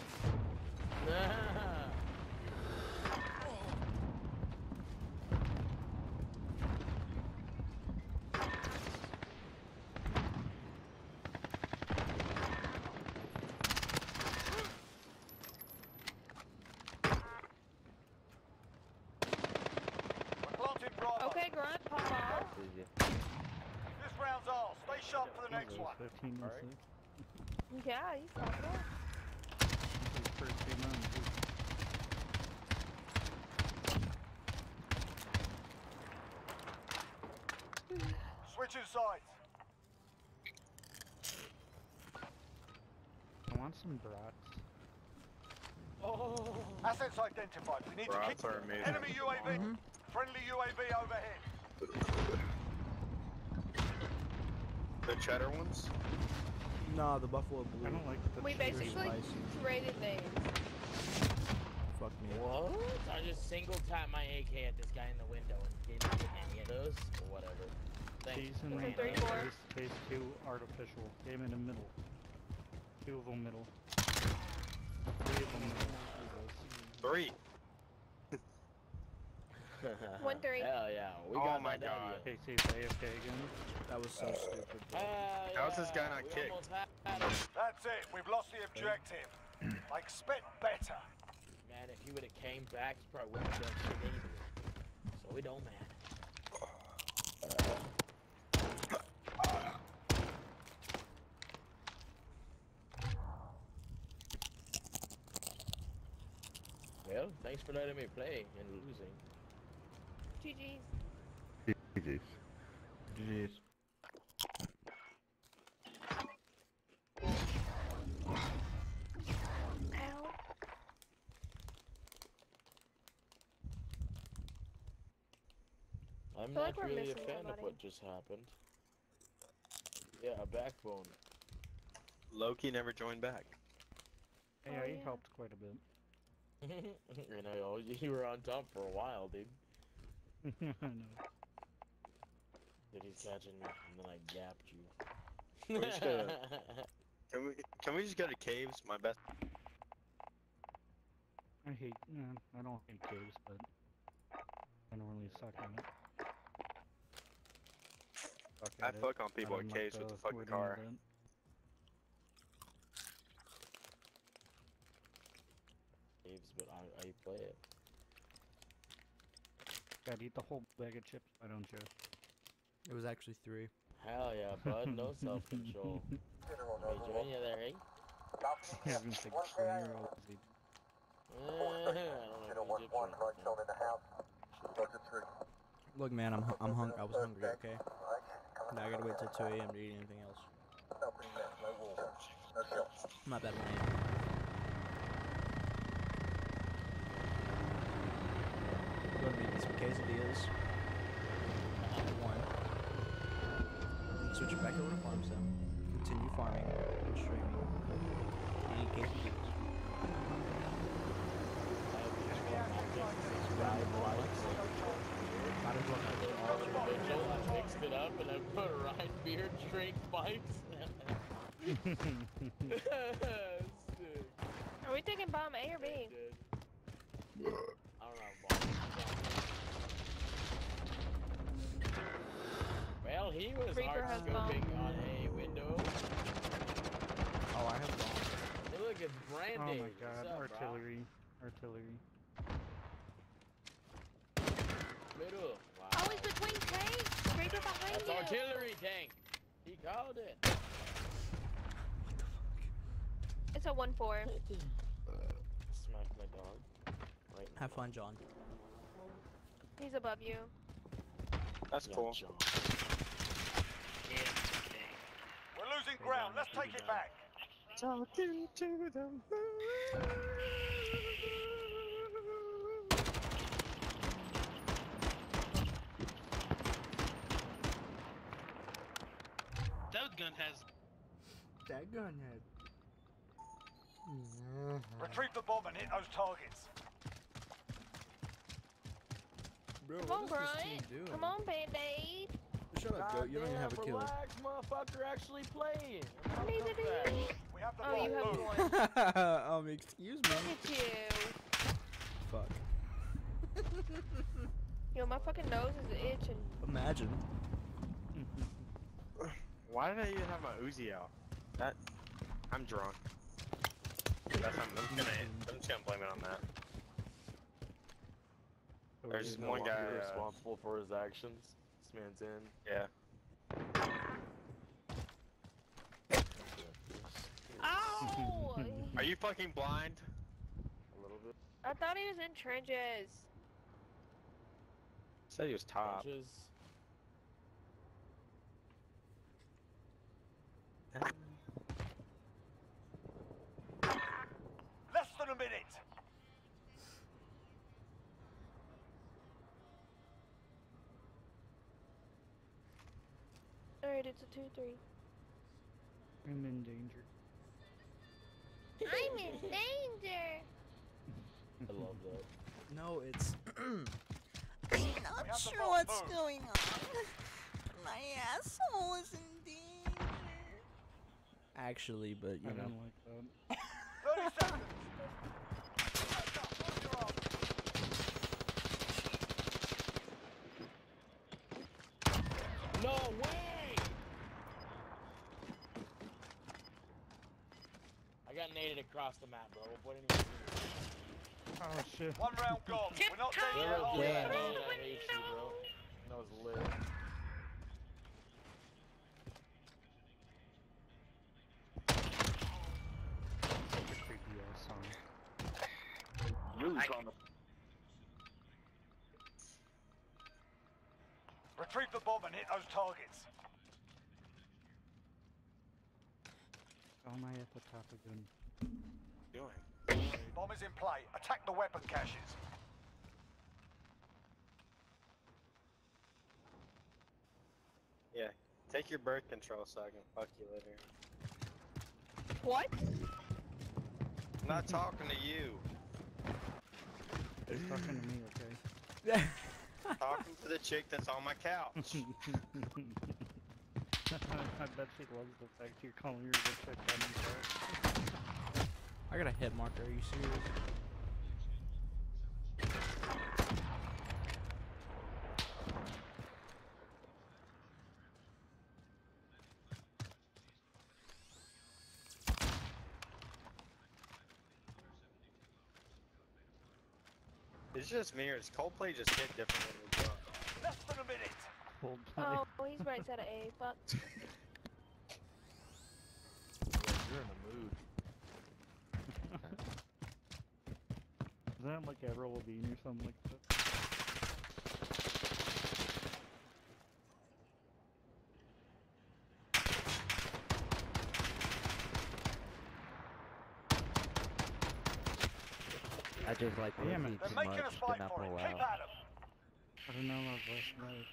We're planting Bravo. Okay, grunt, pop off. This round's ours. Stay sharp for the next one. fifteen Alright. misses. Yeah, you pop it off. This is first game on, too. Switching sides. I want some brats. Oh! Assets identified. We need Brats to are keep. amazing. Enemy U A V. Friendly U A V overhead. The cheddar ones? Nah, the buffalo blue. I don't like the We cheese. basically spicy. traded names. Fuck me. What? I just single tapped my A K at this guy in the window and didn't get any of those, or whatever. Thanks. Season From one, thirty-four. phase, phase two, artificial. Game in the middle. Two of them middle. Three of them middle. Three. One three. Hell yeah, we Oh got my that God. W. Casey's A F K again. That was so stupid. bro. Hell How's this guy yeah, not we kicked? almost had him. That's it. We've lost the objective. I expect better. Man, if he would have came back, he probably wouldn't have done shit either. So it don't matter. Well, thanks for letting me play and losing. G G's. G G's. Jeez. Ow. I'm feel not like we're really a missing fan somebody. of what just happened. Yeah, a backbone. Loki never joined back. Yeah, Oh, he yeah. helped quite a bit. You know, you were on top for a while, dude. I know. Did he catch me, and then I gapped you. Can we just go to, can we, can we just go to caves? My best. I hate, no, I don't hate caves, but I don't really suck on it. Fuck I at it. fuck on people I in don't caves like with the the fucking wording car. of it. Caves but I, I play it. Gotta eat the whole bag of chips, why don't you? It was actually three. Hell yeah, bud. No self-control. Hey, join you there, hey? I was gonna say twenty-year-old. Eh, I don't know if Egyptian. Look, man, I'm hu- I'm hung. I was hungry. Okay. Now I gotta wait till two A M to eat anything else. I'm not that lame. I'm gonna make me some quesadillas. One. Switch it back over to farm sim. Continue farming and streaming. Eating quesadillas. Might as well not get all of it. Mitchell, I mixed it up and I put rye beer, drink bikes. Sick. Are we taking bomb A or B? I don't know. Bomb. Well, he was Reaper hard has scoping bomb. on a window. Oh, I have bomb. Hey, look, it's Brandy. Oh my What's god, up, artillery. Artillery. bro? Middle. Wow. Oh, he's between tanks! Reaper behind That's you! artillery tank. He called it. It's a one four. Smack my dog. Right. Have fun, John. He's above you. That's Yeah, cool. John. We're losing ground. Let's take it back. Talking to the moon. That gun has. That gun had. Retrieve the bomb and hit those targets. Bro, Come what on, is this Brian. team doing? Come on, Band-Aid. Shut up, goat. You don't even have a Goddamn, kill. relax, motherfucker, actually playing. Neither do you. We have the Oh, you bomb. have Move. one. um, excuse me. Look at you. Fuck. Yo, my fucking nose is itching. Imagine. Why did I even have my Uzi out? That I'm drunk. That's I'm, I'm gonna I'm just gonna blame it on that. There's He's no one guy longer uh, responsible for his actions. This man's in. Yeah. Ow! Are you fucking blind? A little bit. I thought he was in trenches. Said he was top. Punches. Less than a minute. Alright, it's a two three. I'm in danger. I'm in danger! I love that. No, it's. I'm We not have the sure bomb. what's Move. going on. My asshole is in danger. Actually, but you I know. don't like that. thirty seconds. Hands up, put your arms. No way! I got naded across the map, bro. What didn't you do? Oh shit. One round gone. We're not dead yet. Little are we? kid, Yeah. I hate I hate you, bro. That was lit. Such a creepy ass song. Really on the Retrieve the bomb and hit those targets. How am I at the top again? Doing. Bomb is in play. Attack the weapon caches. Yeah. Take your birth control so I can fuck you later. What? I'm not talking to you. He's talking to me, okay? Talking to the chick that's on my couch. I bet she loves the fact you're calling her the chick on your couch. I got a hit marker. Are you serious? It's just me, or does Coldplay just hit different when we drop? Less than a minute. Oh, he's right side of A. Fuck. You're in the mood. Is that like Avril Lavigne or something like that? I just like Damn Pussy it. too They're making much us to fight not for pull it. Keep out. at 'em. I don't know that last night.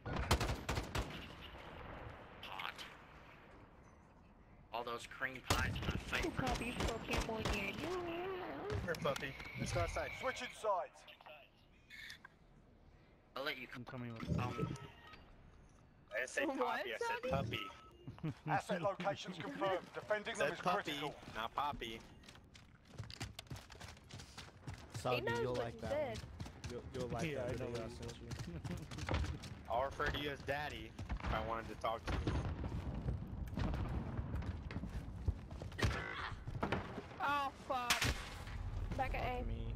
Hot. All those cream pies in my face. Puppy Pokemon here. Here, puppy. Let's go outside. Switching sides. I'll let you come. Tell me what. Um, I didn't say What, poppy, I said Sonny? puppy. Asset locations confirmed. Defending them Said is puppy, critical. not poppy. He Soggy, knows you'll what like he that said. one. You'll, you'll like Yeah, that I know video I what sent you. I'll refer to you as daddy if I wanted to talk to you. Oh fuck. Back at A. Fuck me.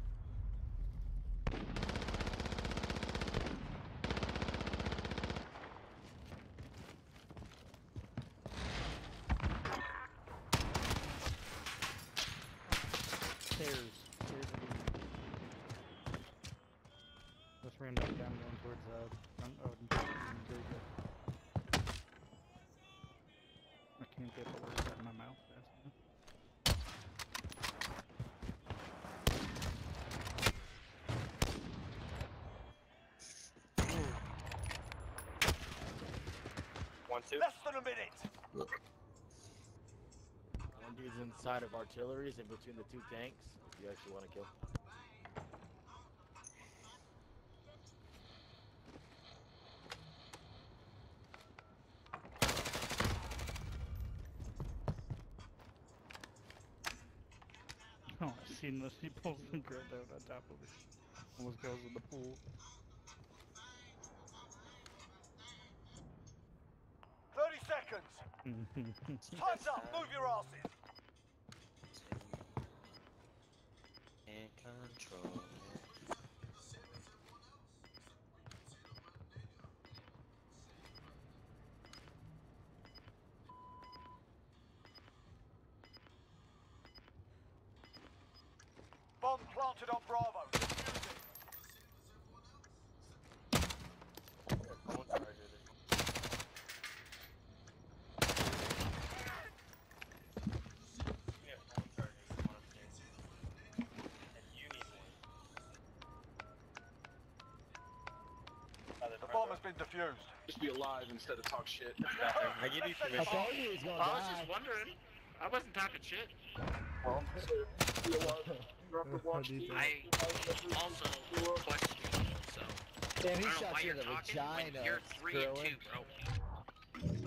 Stairs. Stairs are leading. Just ran back down going towards uh front oh, very good. I can't get the words out of my mouth fast enough. One, two. Less than a minute. One dude's inside of artilleries in between the two tanks. If you actually want to kill. Oh, I've seen those people and girl down on top of it. Almost goes in the pool. thirty seconds. Time's up. Move your asses. Can't control it. Bomb planted on Bravo. Phone charger there. Yeah, phone charger is one of things. And you need one. The bomb has been defused. Just be alive instead of talk shit. I give you I permission. thought he was gonna I was die. just wondering. I wasn't talking shit. Well, so, be alive. You have to watch the- I also question you, so. Damn, I he don't know shot why you you're in the talking vagina. when you're three and Thriller. two, bro.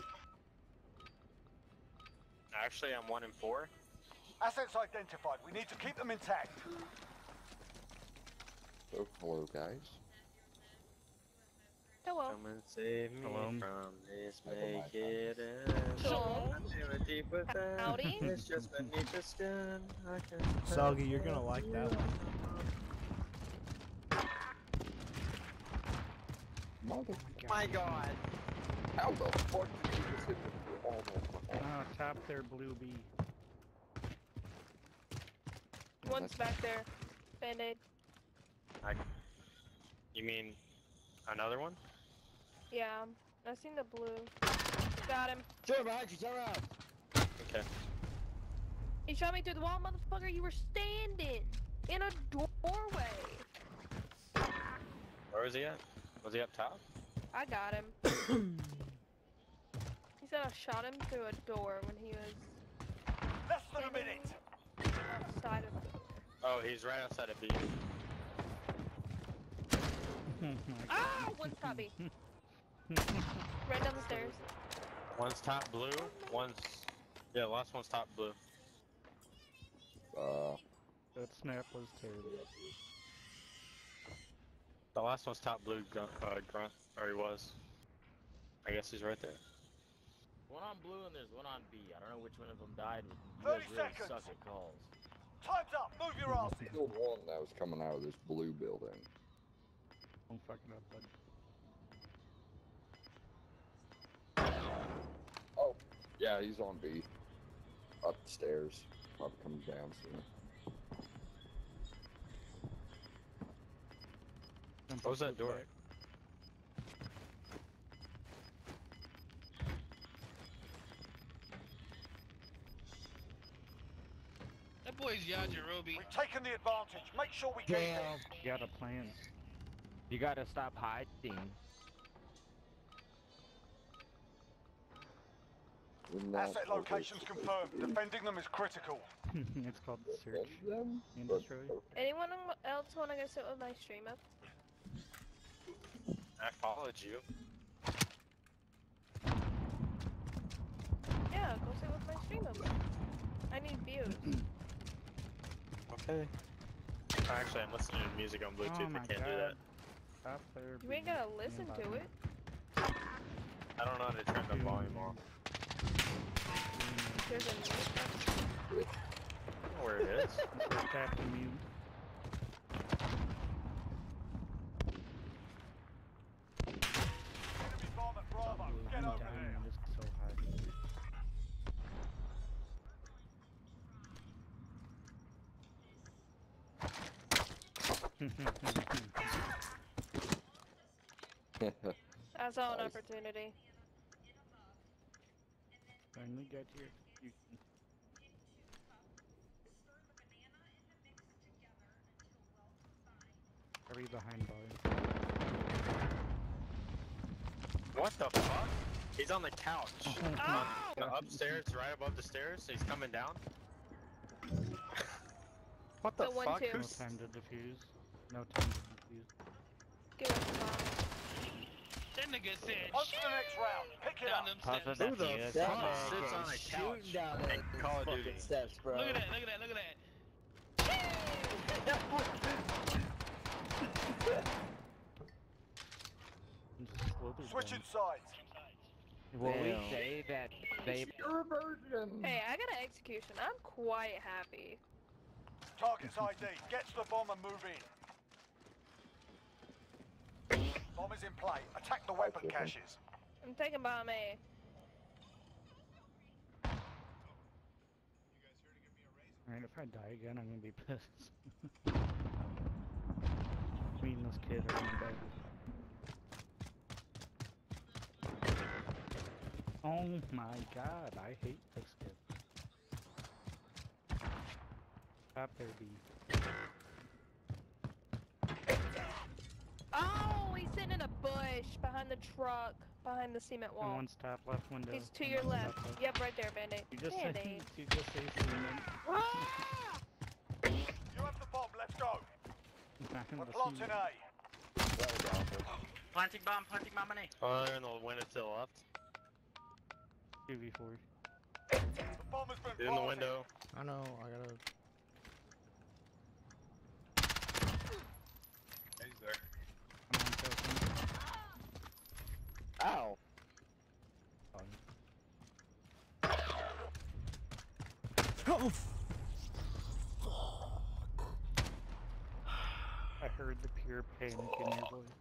Actually, I'm one and four. Assets identified. We need to keep them intact. Oh, hello, guys. Hello. Come and save me Hello. from this. Make it end. Hello. I'm feeling deep within. Howdy. It's just beneath the skin. I can Soggy, you're gonna like that one. Mother. My God. How the fuck did you just hit me through all my Ah, top there, Blue B. One's back there. Band-aid. I, you mean another one? Yeah. I seen the blue. Got him. Turn behind you, turn around. Okay. He shot me through the wall, motherfucker. You were standing in a doorway. Where was he at? Was he up top? I got him. He said I shot him through a door when he was Less than a minute. outside of the door. Oh, he's right outside of B. Ah! One's top B. Right down the stairs. One's top blue. One's yeah. The last one's top blue. Uh, That snap was terrible. The last one's top blue. Grunt, uh, grunt, or he was. I guess he's right there. One on blue and there's one on B. I don't know which one of them died. But you thirty guys really seconds. suck at calls. Time's up. Move your ass. Killed one that was coming out of this blue building. Don't fuck it up, bud. Oh, yeah, he's on B. Upstairs. Probably comes down soon. Close that door. That boy's Yajirobe. We've taken the advantage. Make sure we get Damn. there. You gotta plan. You gotta stop hiding. Asset locations confirmed. Defending them is critical. It's called search them, and destroy. Anyone else want to go sit with my stream up? I followed you. Yeah, go sit with my stream up. I need views. Okay. Actually, I'm listening to music on Bluetooth. Oh my I can't God. do that. Stop there. You ain't gotta listen to it. I don't know how to turn the volume off. There's a mute I don't know where it is. Just tap the mute. Enemy bomb at Bravo. Get I'm over dying, there. this is so hard. I saw an Nice. opportunity. Finally got your execution. Hurry behind bar. What the fuck? He's on the couch. Oh! On the upstairs, right above the stairs. He's coming down. What the The one, fuck? two. No Who's... time to defuse. No time to defuse. Give us a bomb. That nigga said, On to the next round. Pick it down up. them Pause steps. the Who the defuse. fuck Come sits on. on a couch Shooting down in the Call of fucking Duty? steps, bro. Look at that, look at that, look at that. Just slither Switching down. sides. Will we Damn. say that they Your version. Hey, I got an execution. I'm quite happy. Target's I D. Get to the bomb and move in. Bomb is in play. Attack the weapon Okay. caches. I'm taking bomb A. Alright, if I die again, I'm gonna be pissed. Me and this kid are in bed. Oh my god, I hate this kid. Stop there, B. Oh, he's sitting in a bush behind the truck, behind the cement wall. Someone's top left window. He's to your Someone's left. top left. Yep, right there, Band-Aid. You just say, Band-Aid. you just say cement. Ah! You have the bomb. Let's go. I'm We're the planting cement. A. Planting bomb, planting bomb on A. Oh, they're in the window to the left. two v four. The bomb has been They're in the planted. window. I know, I gotta. He's there. I'm on Chelsea. Ow. Oh, I heard the pure panic in your voice.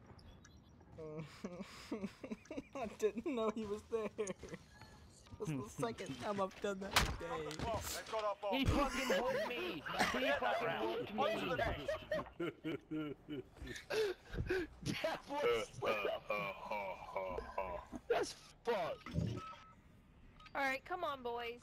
I didn't know he was there. This is the second time I've done that today. Well, they've got our bomb. He fucking whooped me! He fucking whooped On to the me! next. That was That's fucked. Alright, come on, boys.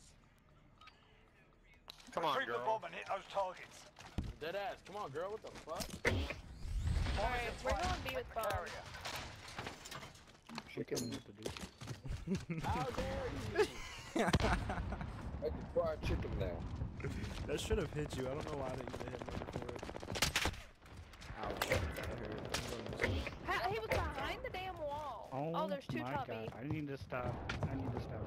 Come on, Retrieve the girl. bomb and hit those targets. Dead ass. Come on, girl. What the fuck? Alright, we're going B with bomb. Carrier. Chicken what to do. How dare you? I can fry chicken now. That should have hit you. I don't know why I didn't get hit before it. Ouch. That hurt. Ha he was behind the damn wall. Oh, Oh, there's two my top god. B. I need to stop. I need to stop.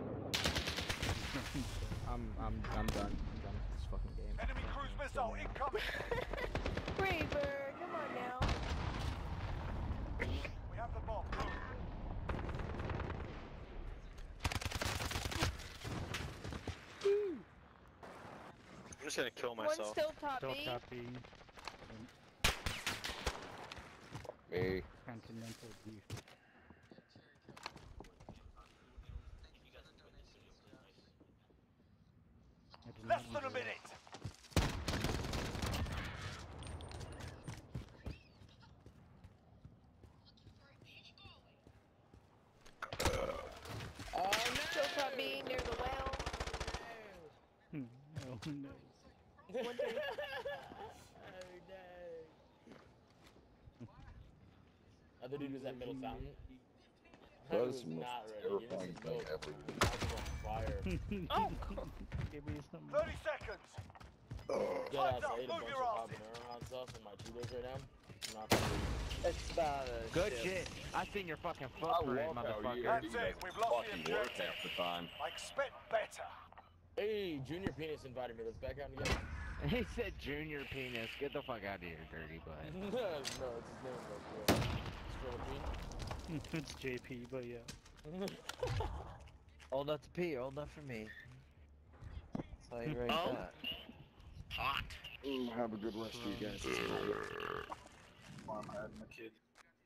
I'm, I'm, I'm done. I'm done with this fucking game. Enemy cruise missile incoming. Braver, come on now. We have the bomb. Move. I'm just gonna kill One myself. still top Still B. top B. Me. Continental beef. I did Less not than a enjoy minute. Oh no! Still top B near the well. that. Oh no. One thirty. Other dude was at middle fountain. That I was was the most not ready. Give me terrifying some thing milk. ever. I was on fire. Oh, Give me some. thirty seconds. Dead Time's ass, up, I ate a move bunch your of asses. habanero hot sauce in my Cheetos right now. I'm not gonna It's about a Good ship. shit. I seen your fucking I footprint, love how you motherfucker. That's it, we've lost the fucking work objective. half the time. I expect better. Hey, Junior Penis invited me. Let's back out together. He said junior penis. Get the fuck out of here, dirty butt. no, it's his name, but yeah. It's Philippine. It's J P, but yeah. Old enough to pee, old enough for me. That's how you rate Oh. that. Hot. Ooh, have a good rest of you guys. I'm having a kid.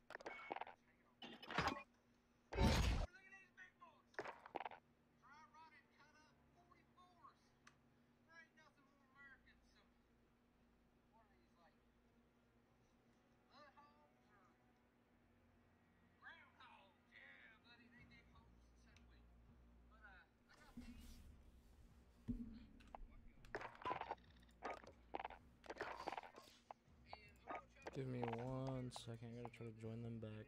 Give me one second. I gotta try to join them back.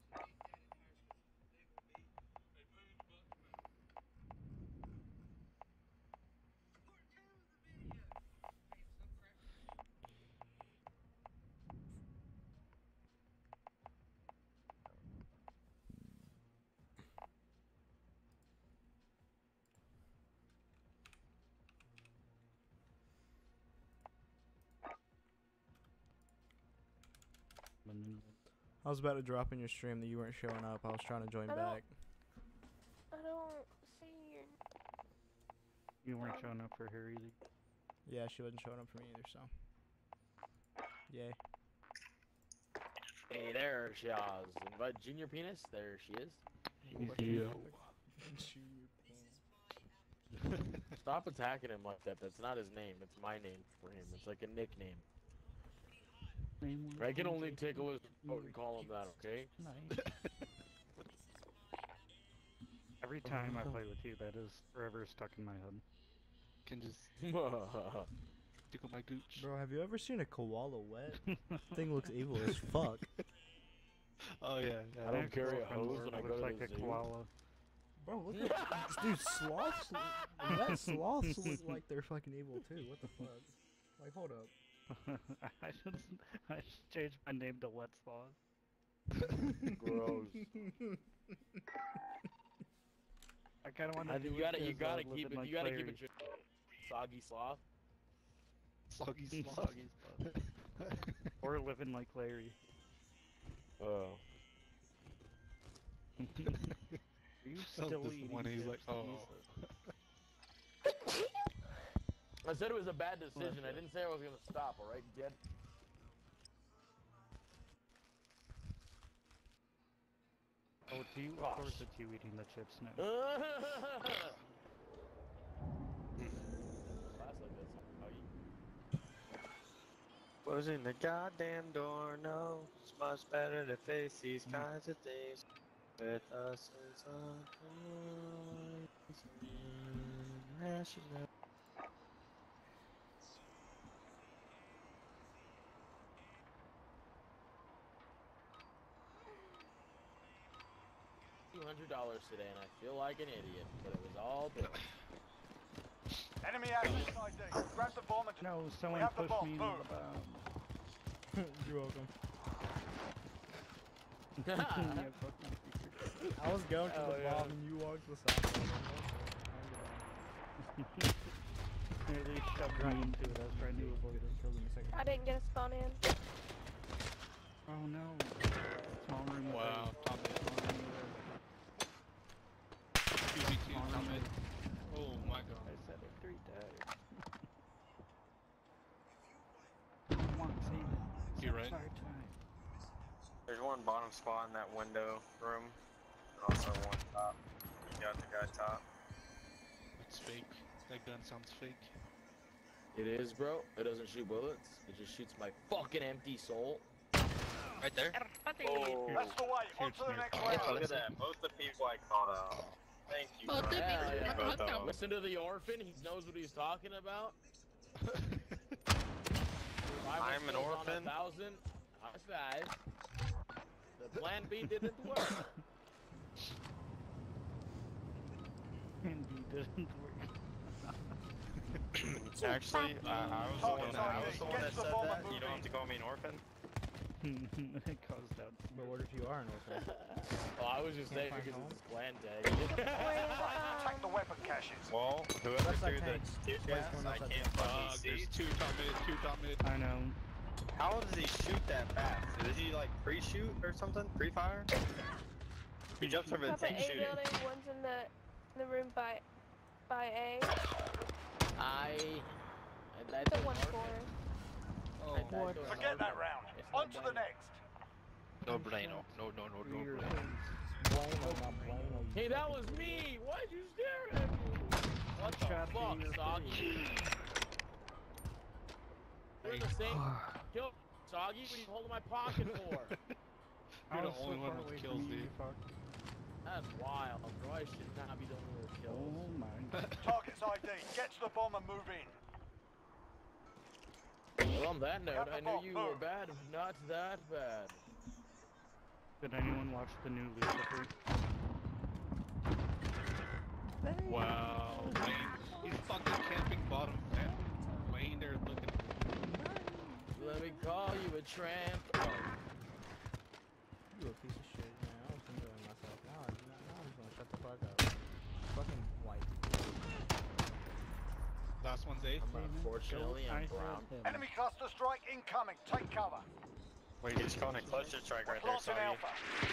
I was about to drop in your stream that you weren't showing up. I was trying to join I don't- back. I don't see your. You weren't showing up for her either. Yeah, she wasn't showing up for me either, so. Yay. Hey, there she is. Invite Junior Penis. There she is. Yo. Stop attacking him like that. That's not his name. It's my name for him. It's like a nickname. I can only take a listen and call him that, okay? Nice. Every time I play with you, that is forever stuck in my head. Can just tickle my gooch. Bro, have you ever seen a koala wet? Thing looks evil as fuck. Oh yeah. yeah. I don't carry a hose when I go looks to like the a zoo. koala. Bro, look at dude, sloths. Wet sloths look like they're fucking evil too. What the fuck? Like, hold up. I should I should change my name to Wet Sloth. Gross. I kind of want I to. think you gotta, you gotta keep it. You gotta keep it. Soggy sloth. Soggy sloth. Soggy sloth. Or living like Larry. Oh. Are you still eating When he's chips, like, oh. Jesus? I said it was a bad decision. I didn't say I was gonna stop. All right, get. Oh, it's you? Of course it's you eating the chips now. Closing the goddamn door, no. It's much better to face these kinds of things. With us as a rational. Two hundred dollars today, and I feel like an idiot, but it was all built. Enemy access I D. Grab the bomb and No, we someone have the pushed bomb. me. Boom. Um, You're welcome. yeah, fuck my I was going to Oh, the yeah. bomb and you walked beside me. Yeah, they shoved me into it. I was trying to avoid it. Killed him a second. I didn't get a spawn in. Oh no. Small room. Wow. Small room. Q B two comment. Oh my god. I said it three times. There's one bottom spot in that window room. And also one top. You got the guy top. That's fake. That gun sounds fake. It is, bro. It doesn't shoot bullets. It just shoots my fucking empty soul. Right there. Oh, That's the way. On to the next round. look at that. Most of the people I caught out. Thank you, Oh, bro. thank Hell you. yeah. Both of them. Listen to the orphan. He knows what he's talking about. I'm an orphan. On a thousand. High five. The plan B didn't work. Plan B didn't work. Actually, uh, I was the one that, I was the one that said that. You don't have to call me an orphan. It caused out. But what if you are an orphan? Oh, I was just saying Can't because find it's his clan tag. Attack the weapon caches. Well, whoever That's like threw the tanks. tear Wait, gas, one I else can't Uh, fucking see. there's two top mid, two top mid. I know. How does he shoot that fast? Did he like pre-shoot or something? Pre-fire? He jumps over the Top of tank A shooting. building, one's in the in the room by by A. I. It's a one four. Oh, Forget that round. On to the next. No braino. No, no, no, no braino. Hey, that was me! Why'd you stare at me? What the Shot fuck, in your Soggy? You're the same. Kill Soggy, what are you holding my pocket for? I You're the was so only one far with away kills, from you, dude. fuck. That's wild, bro. I should not be the only one with kills. Oh my. Target's I D. Get to the bomb and move in. Well, on that note, Have the I knew ball, you were move. bad, not that bad. Did anyone watch the new Lucifer? Wow. Wayne, he's fucking camping bottom and Wayne there looking. Let me call you a tramp. Oh. You a piece of shit, man. I was enjoying myself. Now, I'm- now I'm just gonna shut the fuck up. Fucking white. Last one's A. Unfortunately, I'm I brown. heard him. Enemy cluster strike incoming. Take cover. Wait, he's calling a cluster strike right there, Planting sorry. Alpha.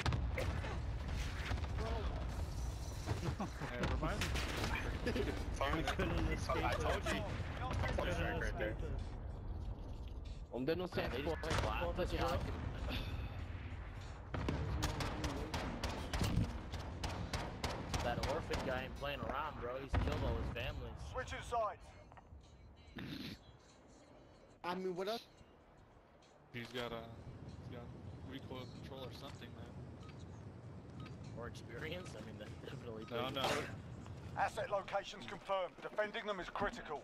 Never mind. Phone? Couldn't escape I told it. you. Cluster strike right there. Donde no se Yeah, they just clapped us, bro. That orphan guy ain't playing around, bro. He's killed all his family. Switching sides. I mean, what else? He's got a, he's got recoil control or something, man. Or experience? I mean, that definitely No, plays no. a part. Asset locations confirmed. Defending them is critical.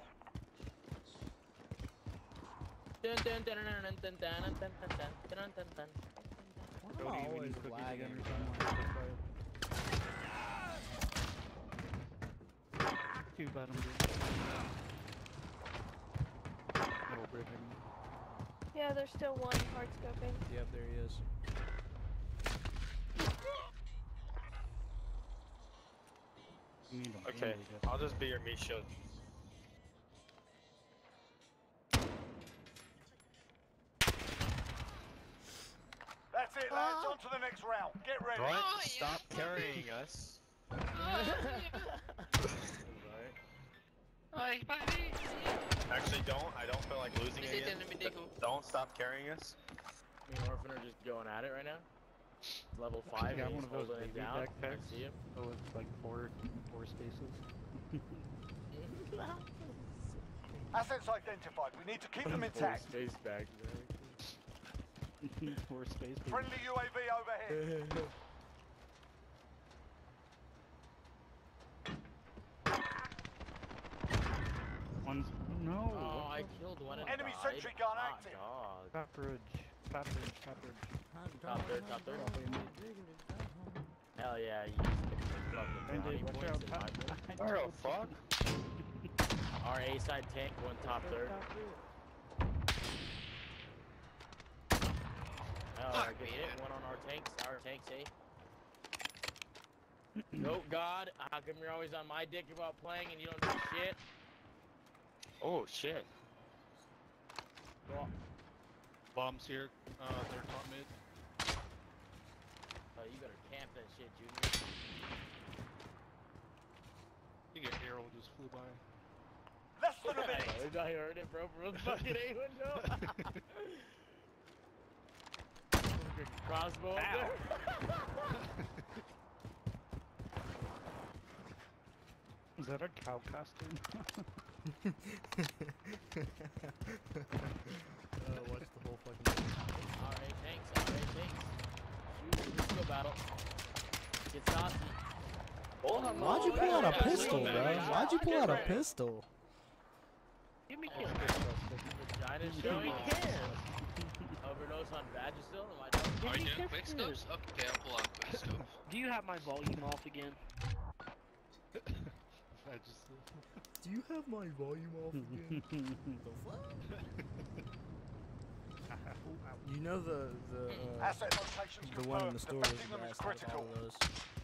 Dun, dun, dun, dun, dun, dun, dun, dun, dun, dun, dun, dun. I'm Cody, we always need cookies lagging again. somewhere. Two bottom group. Little briefing. Yeah, there's still one hard scoping. Yep, there he is. You need them Okay, really good. I'll just be your meat shield. That's it, lads. On to the next round. Get ready. What? Oh, Stop carrying us. Ay, buddy. Actually, don't. I don't feel like losing Hindi again. din namin dito. Don't stop carrying us. Me and Orphan are just going at it right now. Level five, got and one he's of those holding it baby down. I backpacks. see him. Oh, it's like four, four spaces. Assets identified. We need to keep them Four intact. space back Four spaces. Friendly U A V overhead. there. One's no. Oh, I killed one and Enemy died. sentry gun Hot active. dog. Top bridge. Top bridge. Top bridge. Top third, top third. Hell yeah, you just get some fucking brownie Randy, watch points out. in my book. Where the fuck? Our A side tank going top third. Oh, I get hit. One on our tanks. Our tanks, eh? No, God, how come you're always on my dick about playing and you don't do shit? Oh shit. Well, Bombs here. Uh, they're top mid. oh, you better camp that shit, Junior. I think an arrow just flew by. Less than a minute. I heard it, bro, from the fucking A window. crossbow up there? Is that a cow costume? Uh, watch the whole fucking thing. Alright, thanks. Alright, thanks. Shoot, let's go battle. Get saucy. Why'd you pull out a pistol, bro? Why'd you pull out a pistol? Give me kill. Vagina showing. Overdose on Vagisil? Am I done? Are you doing quick scopes? Okay, I'll pull out quick scope. Do you have my volume off again? Do you have my volume off again? The fuck? You know the the uh, Asset locations the one in the store was confirmed. Defending them is the best out of critical. all of those.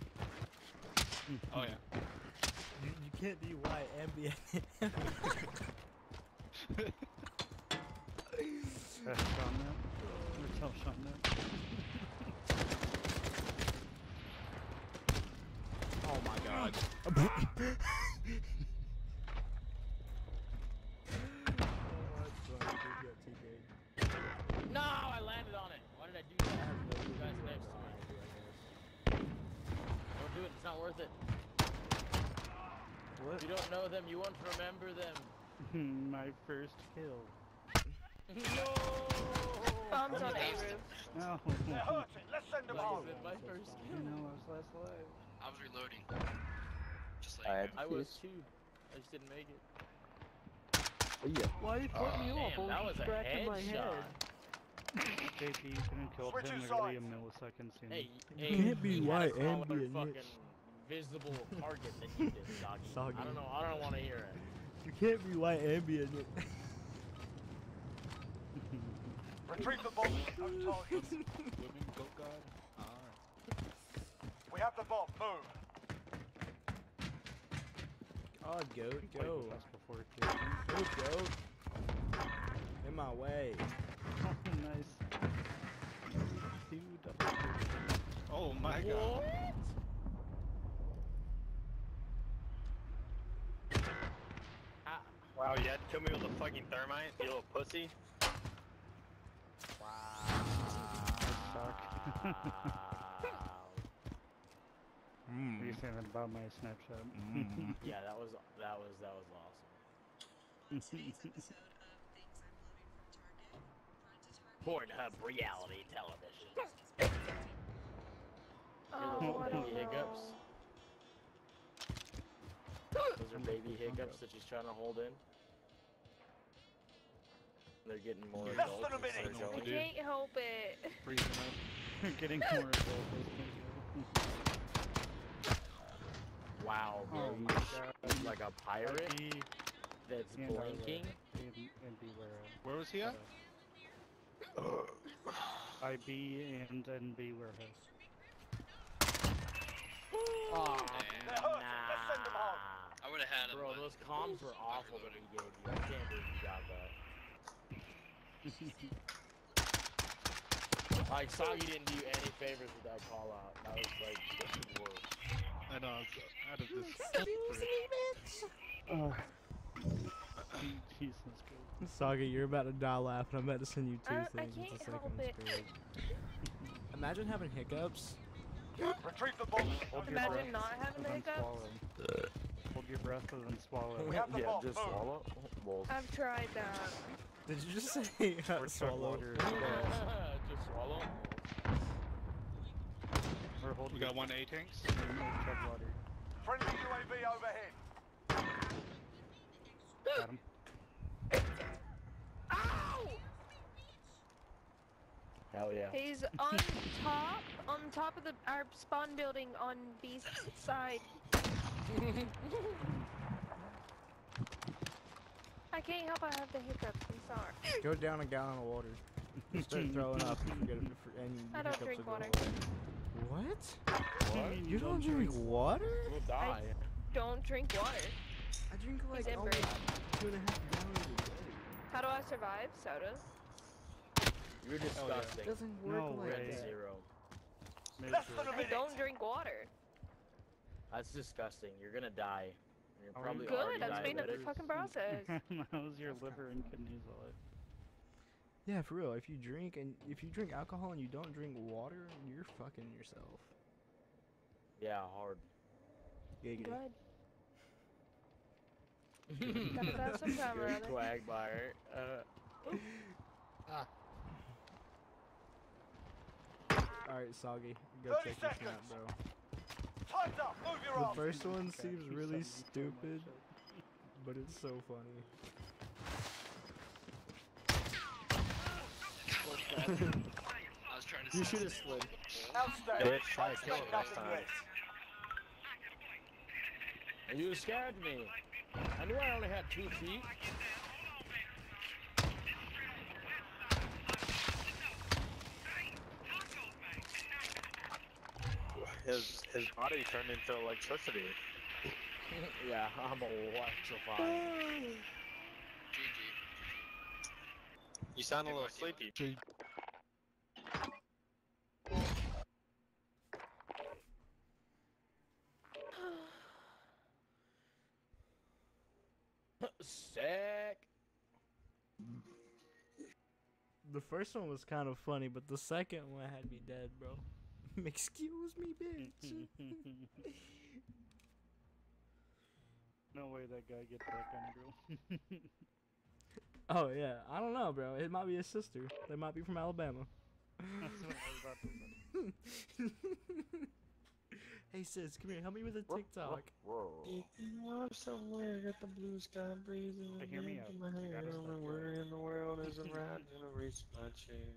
Oh yeah. You, you can't be white and be That's Sean that. Or tell Sean that. Oh my god. No, I landed on it. Why did I do that? You guys next to me. Don't do it. It's not worth it. What? If you don't know them, you won't remember them. My first kill. No! Bombs on A roof. No. They're hurting. Let's send them Like, home. is it my first You kill? know I was last alive. I was reloading. Just like I had I was two. too. I just didn't make it. Oh, yeah. Why you put me off? Damn, that was a scratching my head. headshot. J P, you could have killed Switch him your literally a sides. millisecond sooner. Hey, You hey, can't be he had white a and smaller be a fucking niche. visible target than you did, Soggy. Soggy. I don't know. I don't want to hear it. You can't be white and be a nit. Retrieve the bomb. No targets. women go god. Alright. We have the bomb. Move. God, goat, Played go. with us before, J P. Go, goat. In my way. Oh, nice. Two double kills. Oh my god. Ah, Wow, you had to kill me with a fucking thermite, you little pussy. What are you saying about my Snapchat? yeah, that was that was that was awesome. Pornhub reality television. Oh, Your I little don't baby know. hiccups. Those are baby hiccups that she's trying to hold in. They're getting more Less adult than a as minute. they're I going. can't help it. Freezing up. Getting more adult. Wow, bro. Oh my god. Like a pirate I B that's and blinking. And, and beware of. Where was he at? I B and N B warehouse. Aw, They're hurting. Let's send them home. I would have had him. bro, but those comms were awful that he gave you. I can't believe you got that. Like, Soggy didn't do any favors with that call out. That was like the worst. I know. It's out of this. Oh. Jesus Christ. Soggy, you're about to die laughing. I'm about to send you two I- I things. can't It's a help second it. spirit. Imagine having hiccups. Retrieve the bomb. Hold your Imagine breath not having and the then hiccups. swallow. Hold your breath and then swallow. We have the Yeah, bomb. just Move. swallow. Well, I've tried that. Did you just say uh, Or chug swallow? water. Just swallow. Or hold We your got one A tanks. or chug water. Friendly U A V overhead. Got him. Ow! Hell yeah. He's on top, on top of the our spawn building on B's side. I can't help I have the hiccups. I'm sorry. Go down a gallon of water. Start throwing up and forget it. For, and I your don't hiccups drink will go water. away. What? What? You don't drink water? We'll die. Don't drink water. I drink like He's almost inbred. two and a half gallons a day. How do I survive? Soda. You're disgusting. It doesn't work No like way. that. Zero. Less than a I minute. don't drink water. That's disgusting. You're gonna die. You're Are probably you- Good. already I'm speeding up the diabetic. fucking process. How's your liver and kidneys alive? Yeah, for real. If you drink and if you drink alcohol and you don't drink water, you're fucking yourself. Yeah, hard. Giggity. Good. Gotta put out some time or Good other. Quagmire. Uh, Ah. Alright, Soggy, go thirty check your snap, seconds. bro. Time's up. Move your The arms. first one Okay, seems you really sent me so stupid, much. but it's so funny. I was trying to You say should have slid. Outstanding. Bitch, try to kill it next Nothing time. left. you scared me. I knew I only had two feet. His his body turned into electricity. Yeah, I'm electrifying. G G. You sound a little sleepy. Sick. The first one was kind of funny, but the second one had me dead, bro. Excuse me, bitch. No way that guy gets back on girl. Oh yeah, I don't know, bro. It might be his sister. They might be from Alabama. That's what I was about to say. Hey sis, come here. Help me with a TikTok. I'm somewhere, got the blue sky breezing. Hey, hear me out. My You hair, gotta start where in the world is it right to reach my chin?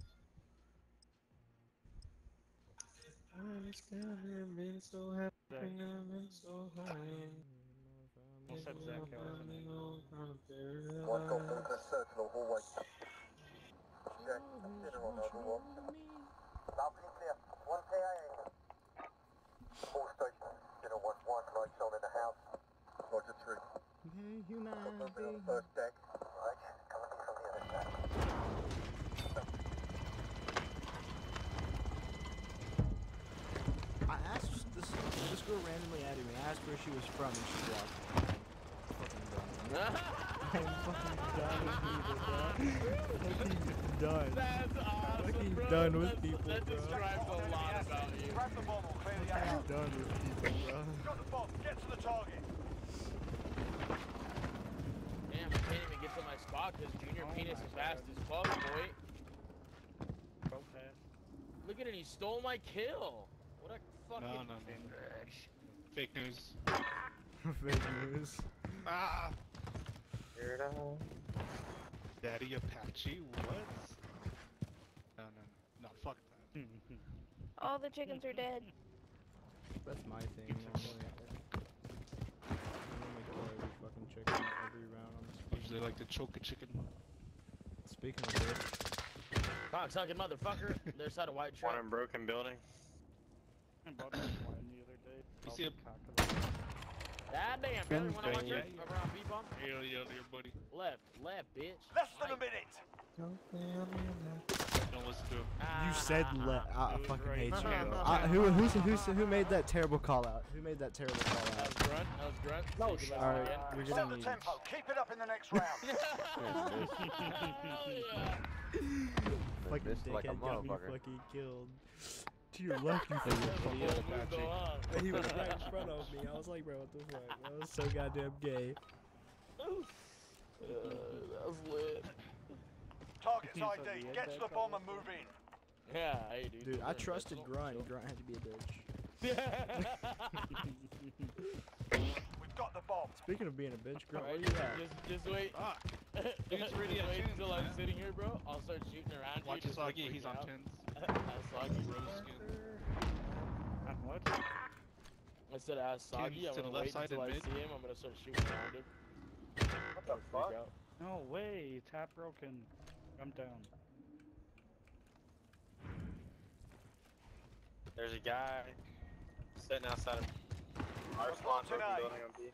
I just got here, been so happy, Zach. I've been so high. We'll set Zach out as an eight. One got movement circle hallway. Check. Consider on overwatch. Now be clear. One K I A. All stations. Consider watch one. Lights on in the house. Roger three. Hey, human. Got movement on the first deck. Right. Coming in from the other side. I asked this this girl randomly added me. I asked where she was from, and she blocked me. Fucking done. I'm fucking done with people, bro. Fucking done. That's awesome, Fucking bro. done with That's- people, that bro. describes a lot about you. Grab the bomb or clear the I'm area. done with people, bro. Got the bomb. Get to the target. Damn, I can't even get to my spot because Junior Oh Penis my is fast God. as fuck, boy. So fast. Look at it, he stole my kill. What a fucking No, no, no. bitch. Fake news. Fake news. Ah! Here it all. Daddy Apache? What? No, no, no. No, fuck that. All the chickens are dead. That's my thing. Normally. I normally kill every fucking chicken every round on this. Usually like to choke a chicken. Speaking of this, Cocksucking motherfucker. There's side of white One truck. in broken building. I bought this wine the other day. You Called see a- the cock of the- Ah, damn, brother. You wanna watch Yeah, it? yeah. Over on B-bomb? Hell yeah, there, buddy. Left, left, bitch. Less than a Right. minute. Don't listen to him. you said Ah, let. I, I It was fucking right. hate you, Uh-huh. bro. I, who who's who's who made that terrible call out? Who made that terrible call That out? was grunt. That was grunt. No, Take it shut back Alright, again. we're Set gonna the need. tempo. Keep it up in the next round. Hell yeah. Fucking This is like a dickhead got me motherfucker. fucking killed. To your left, you Full fucking. move go on. And he was right in front of me. I was like, bro, what the fuck? That was so goddamn gay. Uh, that was lit. Target's So I the D. head Get to back the on bomb that and move in. Yeah, hey, dude. Dude, you're I trusted invincible. Grunt, and Grunt had to be a bitch. We've got the bomb. Speaking of being a bitch, Grunt, where Right, you at? just, just wait. Ah! just Dude's already at wait tens, until I'm man. sitting here, bro. I'll start shooting around Watch you. his just like Soggy, he's freaking on out. tens. Ask Soggy, bro. On what? I said ask Soggy. to I'm the gonna left wait side until I and mid. see him. I'm gonna start shooting around him. What the Freak fuck? out. No way, tap broken. I'm down. There's a guy sitting outside of our spawn broken tonight? building on B.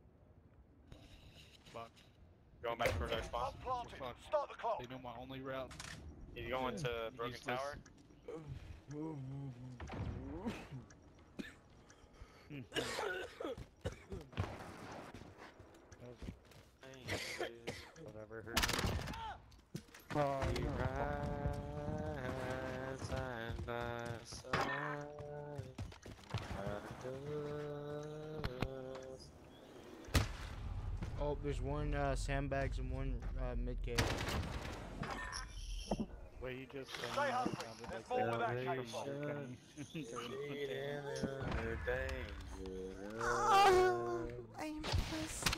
Fuck. Going back towards our spawn. Bomb planted. Fuck. Start the clock. They know my only route. He's going to Broken Useless. Tower. Whatever hurt me. Oh, We no. ride side by side. Oh, there's one uh, sandbags and one uh, mid cave. Wait, you just Stay saying that hungry. sounded There's like more where that salvation came from. came during the containment. Oh, I'm pussy.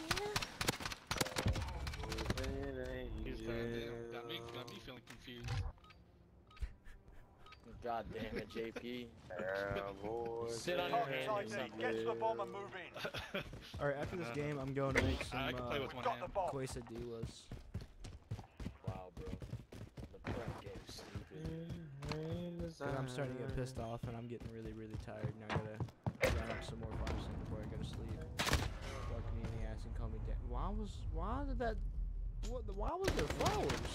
He's Damn, got me, got me feeling confused. God damn it, J P. Boy, Sit on your Target hand or I D. something. Get to the bomb and move in. Alright, after this game, I'm going to make some I can play uh, with one Got hand. the bomb. quesadillas. Wow, bro. The front game's stupid. Cause I'm starting to get pissed off and I'm getting really, really tired and I gotta run up some more farms before I go to sleep. Fuck me in the ass and call me dead. Why was, why did that, what, why was there flowers?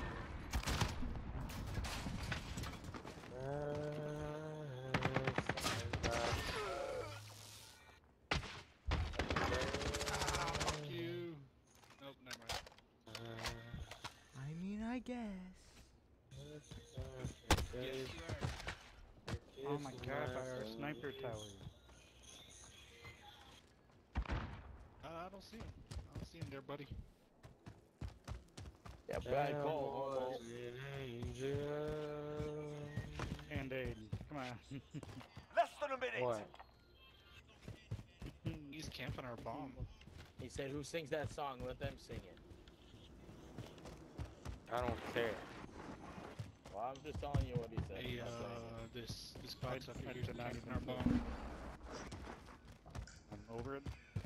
Fuck you. Nope, never mind. I mean, I guess. Yes, you are. Oh my god, by our sniper tower. Uh, I don't see him. I don't see him there, buddy. Yeah, bad call, homo. And aid. Come on. Less than a minute. What? He's camping our bomb. He said, who sings that song? Let them sing it. I don't care. Well, I'm just telling you what he said. Hey, I'm uh, not saying it. this this cocksucker I here's did not camping even our know. bomb. I'm over it.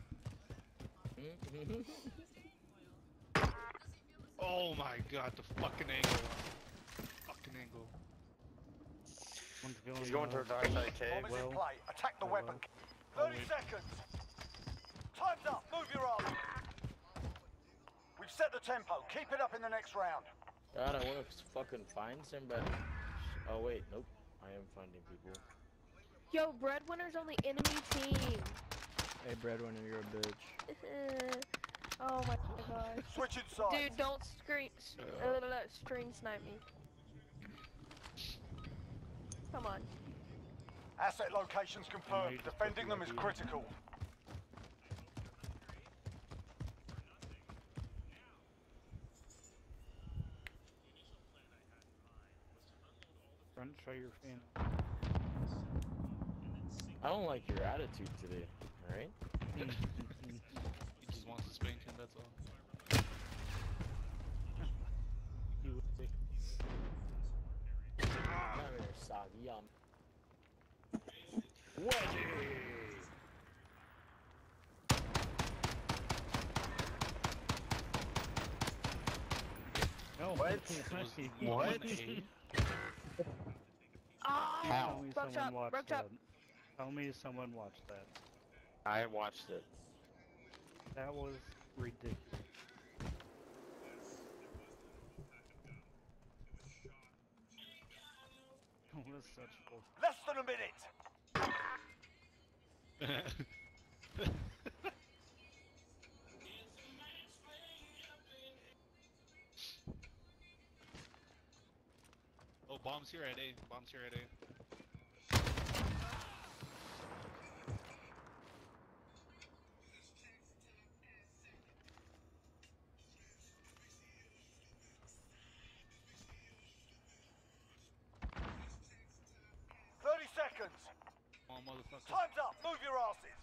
Oh my god, the fucking angle. Fucking angle. One's going, He's going uh, towards our side cave. Bomb is well, in play. Attack the oh, weapon. well. thirty seconds. Time's up. Move your arm. We've set the tempo. Keep it up in the next round. God, I want to fucking find somebody. Oh, wait, nope. I am finding people. Yo, Breadwinner's on the enemy team. Hey, Breadwinner, you're a bitch. Oh my god. Switching sides. Dude, don't screen, uh, stream snipe me. Come on. Asset locations confirmed. Defending them is critical. Front, show your fan. I don't like your attitude today, alright? He just wants to spank him, that's all. You would say. Come here, soggy. Um. Wedgie! No, What? What? Ah, Tell me broke someone chop, watched broke that. chop. Tell me someone watched that. I watched it. That was ridiculous. That was such bull. Less than a minute. Oh, bomb's here at A. Bomb's here at A. thirty seconds. Come on, motherfucker. Time's up. Move your asses.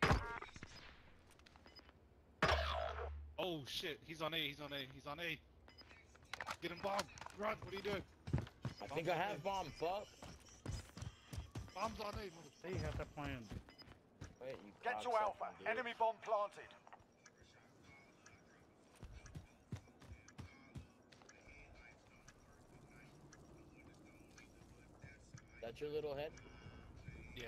Oh shit, he's on A, he's on A, he's on A. Get him, bomb. Run, what are you doing? I think I have bomb, fuck. Bomb's on A, motherfucker. They have that plan. Wait, you Get to cocksucker, Alpha. dude. Enemy bomb planted. That your little head? Yeah.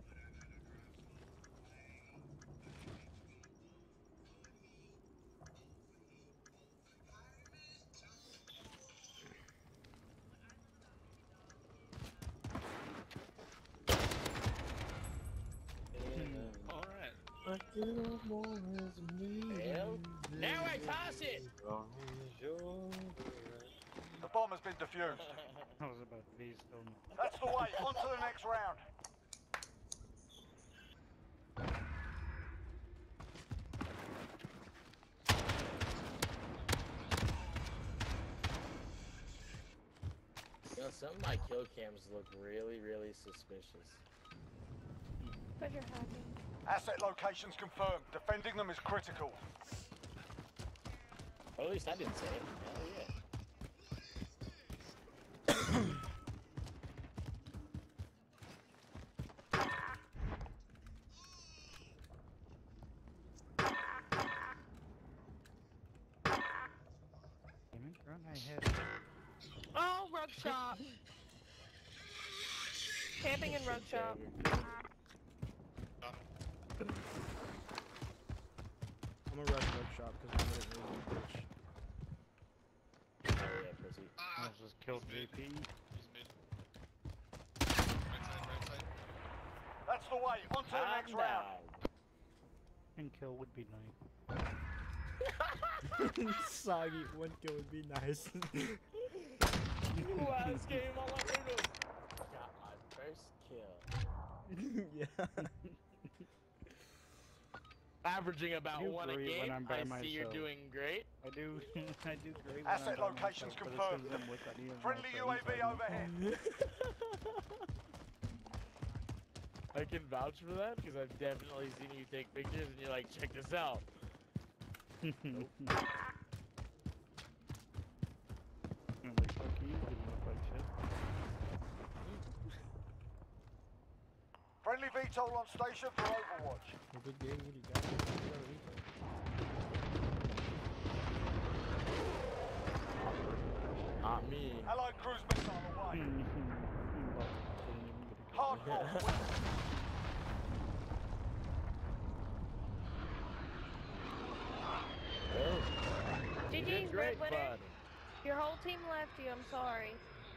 Alright. Hell, now I toss it! bomb has been defused. I was about to be still. That's the way. On to the next round. You know, some of my kill cams look really, really suspicious. But you're hacking. Asset locations confirmed. Defending them is critical. Or at least I didn't say it. Hell yeah. Run ahead. Oh, rug shop. Camping in rug shop. I'm gonna rush rug shop because I'm gonna really bitch. Oh yeah, pussy. I just killed J P. That's the way. On to the next round. And kill would be nice. Soggy, one kill would be nice. Last game, all I do is got my first kill. Yeah. Averaging about do one a great when game. I'm by I myself. see you're doing great. I do. I do great. When Asset I'm by locations myself, confirmed. but it's 'cause I'm with any of my Friendly U A friends, V I don't- overhead. I can vouch for that because I've definitely seen you take pictures and you're like, check this out. I'm like, fuck you, didn't look like shit. Friendly V TOL on station for Overwatch. Well, good game, what do you got? What do you got, Rico? Not me. Allied cruise missile away. Hardcore. G G, did great, red winner. bud. Your whole team left you. I'm sorry.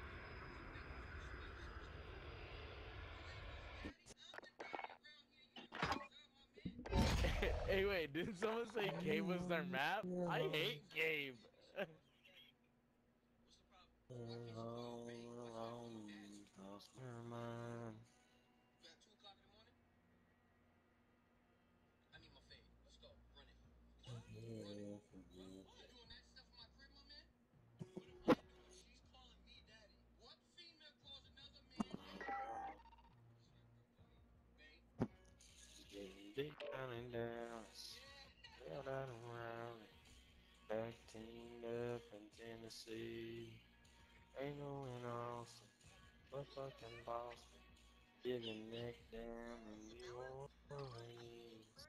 Hey, wait, didn't someone say Gabe was their map? I hate Gabe. Deep down and down, sailed out around it. Back teamed up in Tennessee. Ain't no in Austin, but fucking Boston. Give your neck down in New Orleans.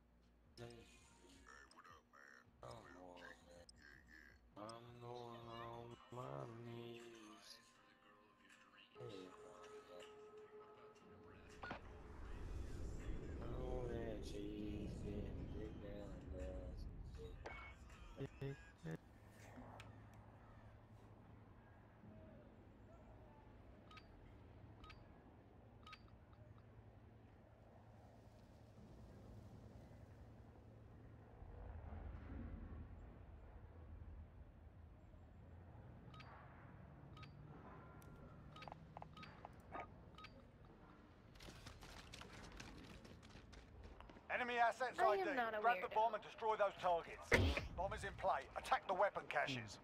I'm going I'm going on my knees. Oh, that cheese getting big down and Enemy assets I I D. am not a Grab weirdo. the bomb and destroy those targets. Bomb is in play. Attack the weapon caches.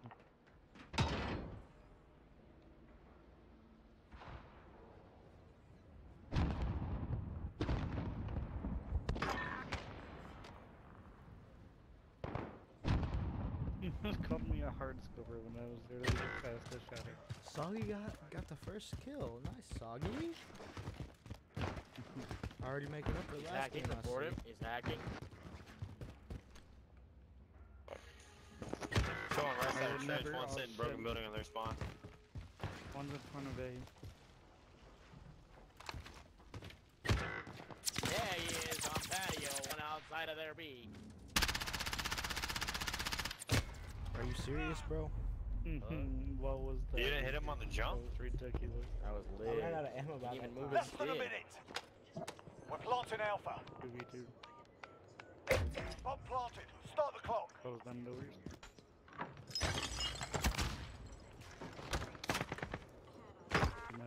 He just called me a hard scoper when I was there to get past the shadow. Soggy got got the first kill. Nice, Soggy. Already making up for He's last hacking, game. I report him. see. He's hacking. Someone right I side would of never- trench, one oh, sitting broken shit. building on their spawn. One's in front of A. There he is on patio, one outside of their B. Are you serious, bro? What was that? You didn't hit him on the jump? That was ridiculous. That was I lit. ran out of ammo about Didn't even that move time. his Less than a stick. minute. We're planting Alpha. two v two. Bomb planted. Start the clock. Close them doors.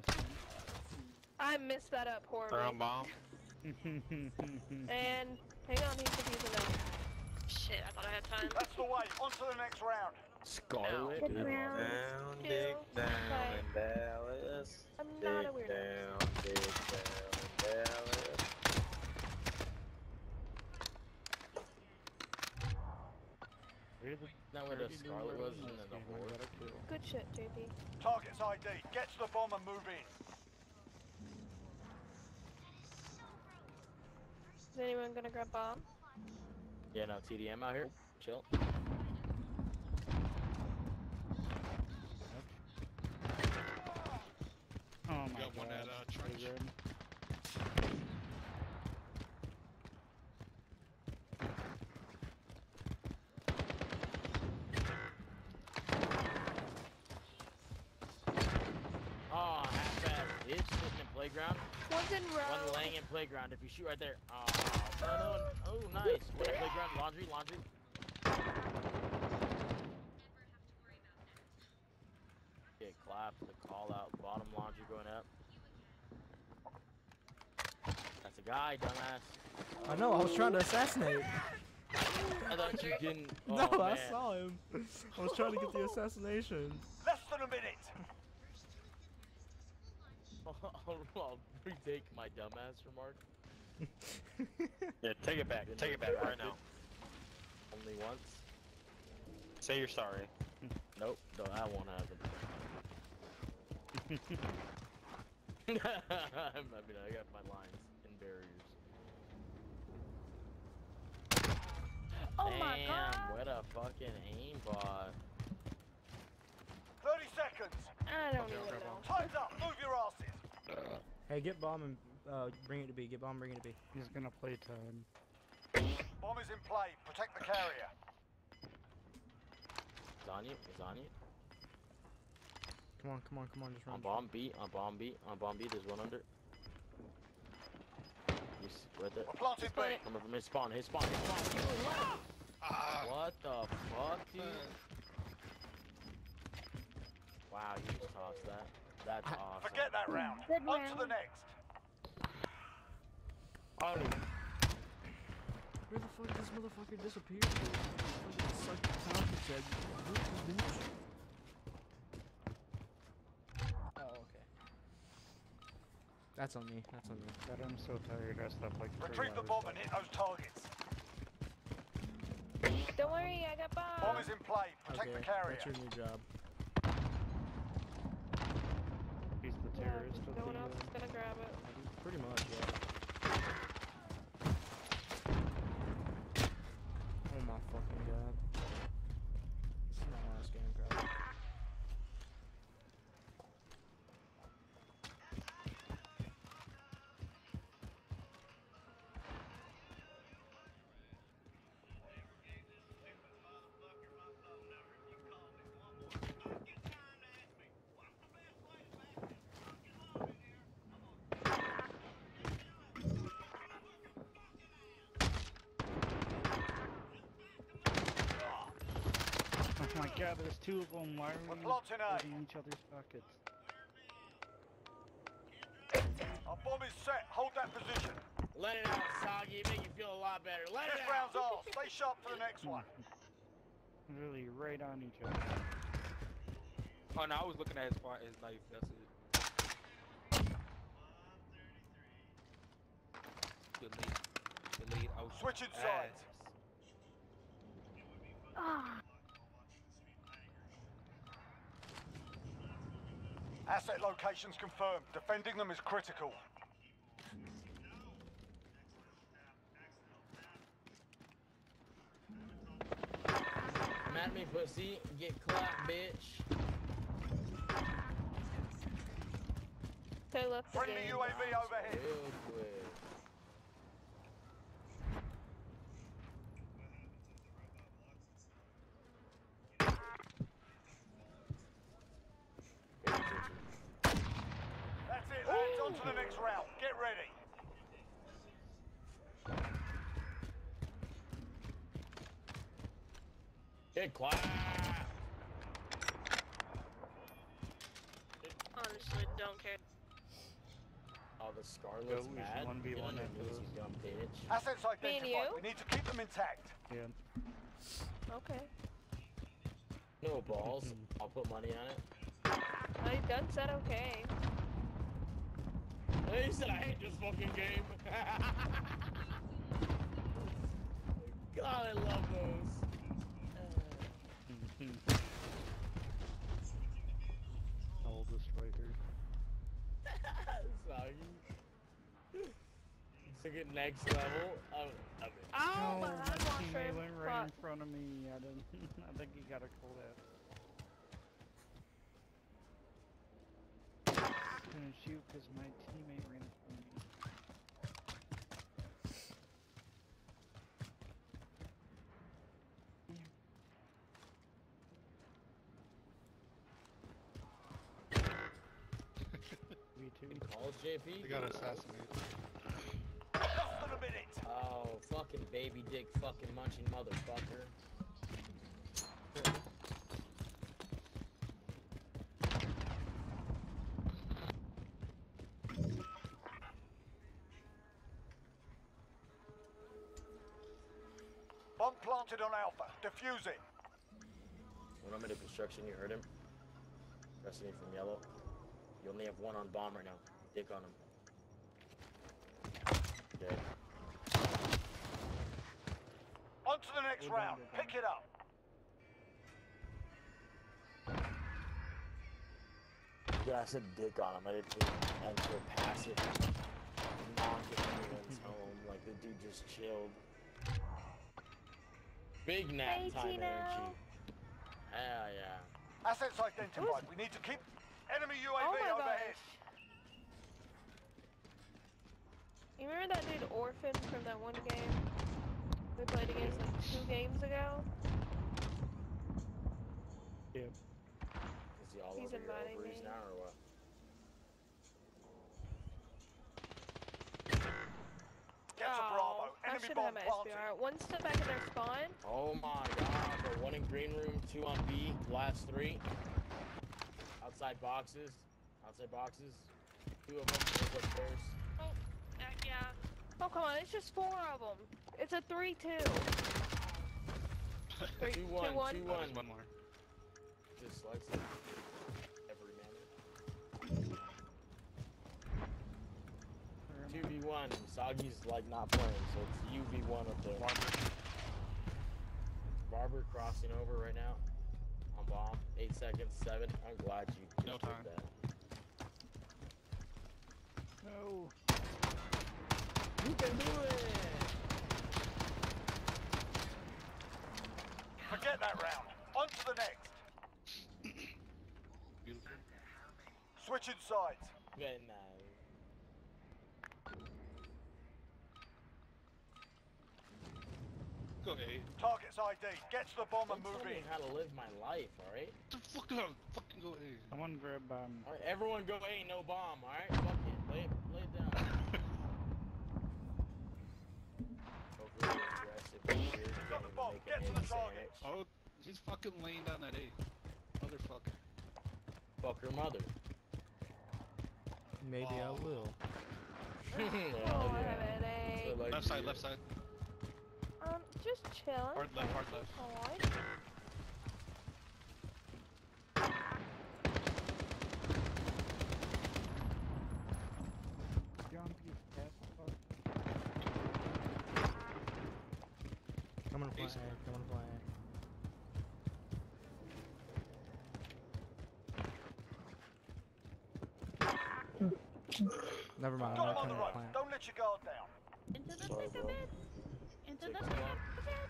missing. I messed that up horribly. Ground bomb. And hang on, he's defusing that. Shit, I thought I had time. That's the way. On to the next round. Scarlet. Good Down, round. dig Two. down Okay. in Dallas. I'm Dig not a weirdo. down, dig down in Dallas. Not where the Scarlet was, and then the horde. Good shit, J P. Target's I D. Get to the bomb and move in. Is anyone gonna grab bomb? Yeah, no, T D M out here. Chill. Oh my Got one god. at, uh, trench. So good. Oh, half-ass bitch sitting in playground. One's in row. One laying in playground. If you shoot right there. Oh, no, no. Oh, nice. One in playground. Laundry, laundry. Get clapped. The call out. Bottom laundry going up. That's a guy, dumbass. I know, I was trying to assassinate. I thought you didn't. Oh, No, I man. saw him. I was trying to get the assassination. Less than a minute. I'll retake my dumbass remark. Yeah, take it back. Take it back right now. Only once. Say you're sorry. Nope, no, that won't happen. I mean, I got my lines and barriers. Oh Damn, my god. what a fucking aimbot. thirty seconds. I don't even know. Time's up. Move your asses. Hey, get bomb and uh, bring it to B. Get bomb, bring it to B. He's gonna play time. Bomb is in play. Protect the carrier. It's on you, it's on you. Come on, come on, come on, just run. On bomb B, on bomb B, on bomb B, there's one under. He's right there. We're planting B. Coming from his spawn, his spawn, his spawn. What the fuck, dude? Wow, you just tossed that. That's awesome. Forget that round. Good On to round. the next. Oh. Where the fuck this motherfucker disappeared? Fucking sucked the top and said, "Bitch." Oh, okay. That's on me. That's on me. God, I'm so tired. I slept like three Retrieve the hours. bomb and hit those targets. Don't worry, I got bomb. Bomb is in play. Protect Okay, the carrier. that's your new job. He's the Yeah, terrorist of no the one else uh, is gonna grab it. Pretty much, yeah. Oh my fucking god. This is my last game, probably. Oh my god, there's two of them. Why are We're we planting A. holding each other's pockets? Our bomb is set. Hold that position. Let it out, Soggy. Make you feel a lot better. Let This it out. round's off. Stay sharp for the next one. Really, right on each other. Oh no, I was looking at his part, his knife. That's it. Delete. Delete. I was Switching ass. sides. Ah. Asset locations confirmed. Defending them is critical. Come at me, pussy. Get clapped, bitch. They left the Friendly game. U A V overhead. Real quick. That's it, lads. On to the next round. Get ready. Get clapped. Honestly, don't care. the Scarlet's Go, we mad. one v Get on one your after knees, this. you dumb bitch. Assets Me and identified. you? We need to keep them intact. Yeah. Okay. No balls. I'll put money on it. I done said okay. He said I hate this fucking game. God, I love those. Oldest right here. Soggy. Took it next level. Um, I mean, Oh, No, my my hand teammate washer. went right in Fuck. front of me. I didn't. I think he got a cold out. Gonna shoot because my teammate ran in front of me. Me too. calls J P? They got assassinated. Oh, fucking baby dick fucking munching motherfucker. Bomb planted on Alpha. Defuse it. When I'm in the construction, you heard him? Pressing me from yellow. You only have one on bomb right now. Dick on him. Okay. On to the next round. Pick it up. Yeah, I said dick on him. I didn't mean enter passive. Non-defense home. Like the dude just chilled. Big nap Hey, time Tino. energy. Hell yeah. Assets identified. We need to keep enemy U A V Oh my overhead. gosh. You remember that dude Orphan from that one game we played against like two games ago? Yep. Is he all He's over your inviting ovaries me. now or what? Get to Oh, Bravo. I Enemy should bomb have my S P planted. R. One step back in their spawn. Oh my god, bro. One in green room, two on B, last three. Outside boxes. Outside boxes. Two of them is upstairs. Oh, uh, yeah. Oh, come on. It's just four of them. It's a three two. Three, Two one, two, one. two Oh, one. there's one more. Dyslexic. Every man. two v one. Soggy's like not playing, so it's U v one up there. Barber. Barber crossing over right now. On bomb. Eight seconds, seven. I'm glad you just No did time. that. No. You can do it! Forget that round. On to the next. Beautiful. Switching sides. Very nice. Go A. Target's I D. Get to the bomb and Don't move tell me in. how to live my life, alright? The fuck no, fucking go A. Someone grab um. Alright, everyone go A, no bomb, alright? Fuck it. Lay it, lay it down. Overly aggressive. Here, you can't even make Get an to egg the target. Oh, sandwich. he's fucking laying down that A. Motherfucker. Fuck her mother. Maybe I Oh. will. Hell Oh, I yeah. have a headache. So, like, Left side, yeah. left side. Um, just chilling. Hard left, hard left. Alright. John P. Fast. Coming to play, Easy. coming to play. Never mind, I'm Got him not on the coming to run. play. Don't let your guard down. Into the Sorry, thick of bro. it. Into Six the one. thick of it.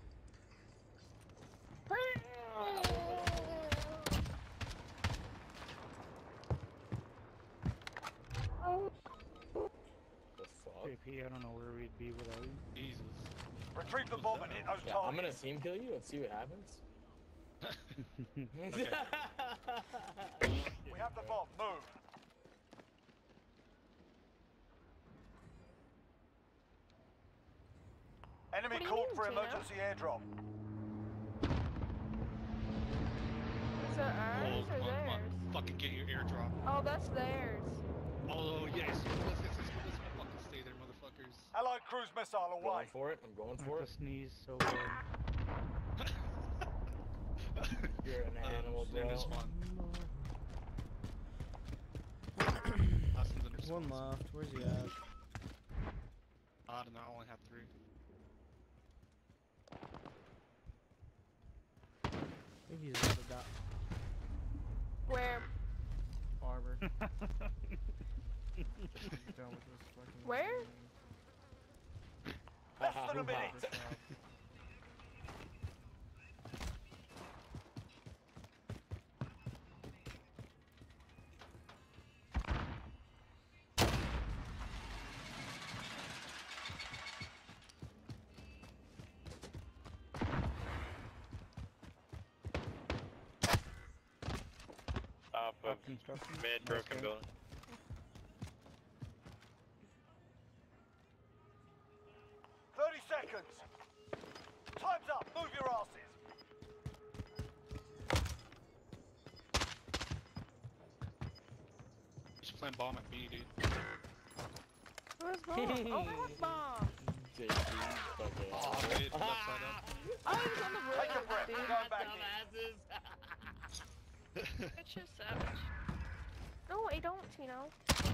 The fuck? J P, I don't know where we'd be without you. Jesus. Retrieve the bomb and hit those Yeah, I'm gonna targets. team kill you. Let's see what happens. We have the bomb. Move. Enemy What do you called mean, for Tino? emergency airdrop. Is that ours Oh, or come on, come on. theirs? Fucking get your airdrop. Oh, that's theirs. Oh, yes. Yes, yes, yes. cruise missile Going away. for it. I'm going I for have it. to sneeze so bad. You're an animal, Sneeze bro. is fun. There's one left. Where's he at? I don't know, I only have three. I think he's about to die. Where? Barber. Where? Less than a minute. Top of construction. mid broken building. Thirty seconds. Time's up. Move your asses. Just playing bomb at B, dude. Where's bomb? Oh, what bomb? J P, fucking Oh, mid, left side up. Oh, he was on the roof, Take a breath. dude. We're going back in. It's just savage. No, I don't, you know.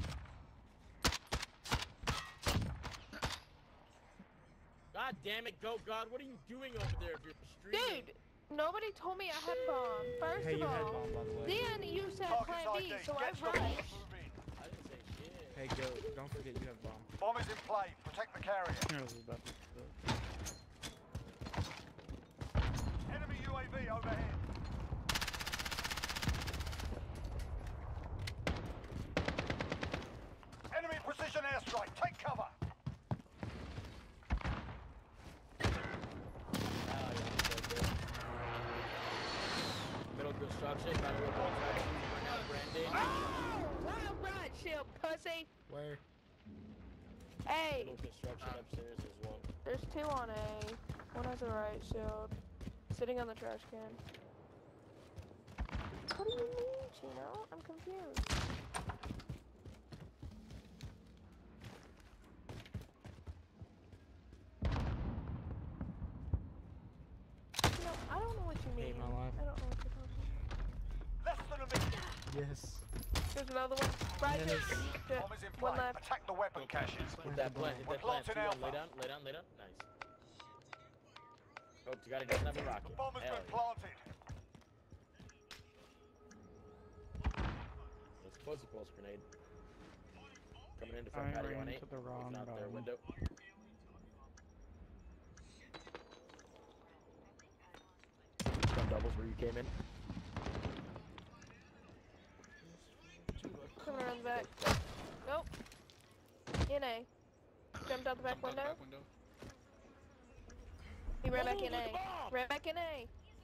God damn it, Go God, what are you doing over there if you're streaming? Dude, nobody told me I had bomb. First Hey, of you had all, bomb, by the way. then you said Target's plan B, I D. so I Get to the rushed. vault and move in. I didn't say shit. Hey, go. Don't forget you have bomb. Bomb is in play. Protect the carrier. Here's the best. Enemy U A V overhead. Enemy precision airstrike. Take cover. Middle construction, got a little branding. Oh, wild ride, shield, pussy. Where? Hey, Middle construction upstairs, there's one. there's two on A. One has a right shield. Sitting on the trash can. What do you mean, Chino? I'm confused. Chino, I don't know what you mean. my life. I don't know what you're talking about. Less than a minute. Yes. There's another one. Right Yes. there. Bomb is in One play. left. Attack the weapon caches. Hit that plant, hit We're that plant. planting Two, one, Alpha. lay down, lay down, lay down. Nice. Oh, you got it, doesn't have a The rocket. bomb has Hell been yeah. planted. It's a pussy pulse grenade. Coming into I front patio ran on eight. to the wrong Out their bomb. window. Gun doubles where you came in. Coming around the back. Nope. In A. Jumped out the back Jumped out the window. back window. He ran back Oh, in look A. at bomb! Ran back in A.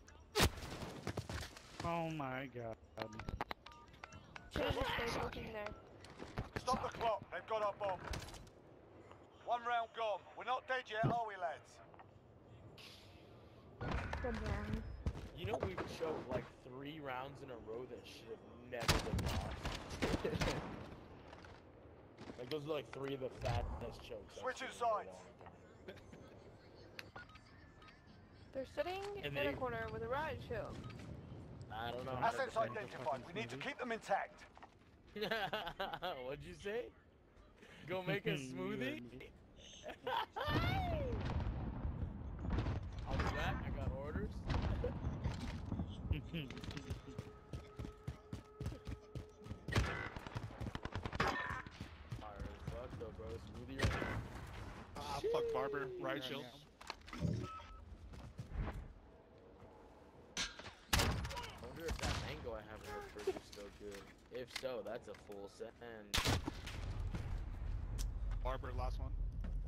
Oh my god. Should've just stayed looking there. Stop the clock. They've got our bomb. One round gone. We're not dead yet, are we, lads? Good round. You know we've choked like three rounds in a row that should have never been lost. Like those are like three of the fattest chokes. I've Switching seen in a sides. long time. They're sitting And in they- a corner with a riot shield. I don't know. Assets identified. We need to keep them intact. What'd you say? Go make a smoothie? I'll be back. I got orders. Alright, fuck though, bro. Smoothie right now. Ah, fuck Barber. Right shield. I wonder if that mango I have in the fridge is still good. If so, that's a full send. Barber, last one.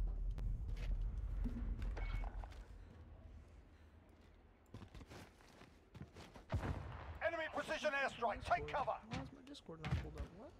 Enemy precision airstrike. Take cover. Why is my Discord not pulled up? What?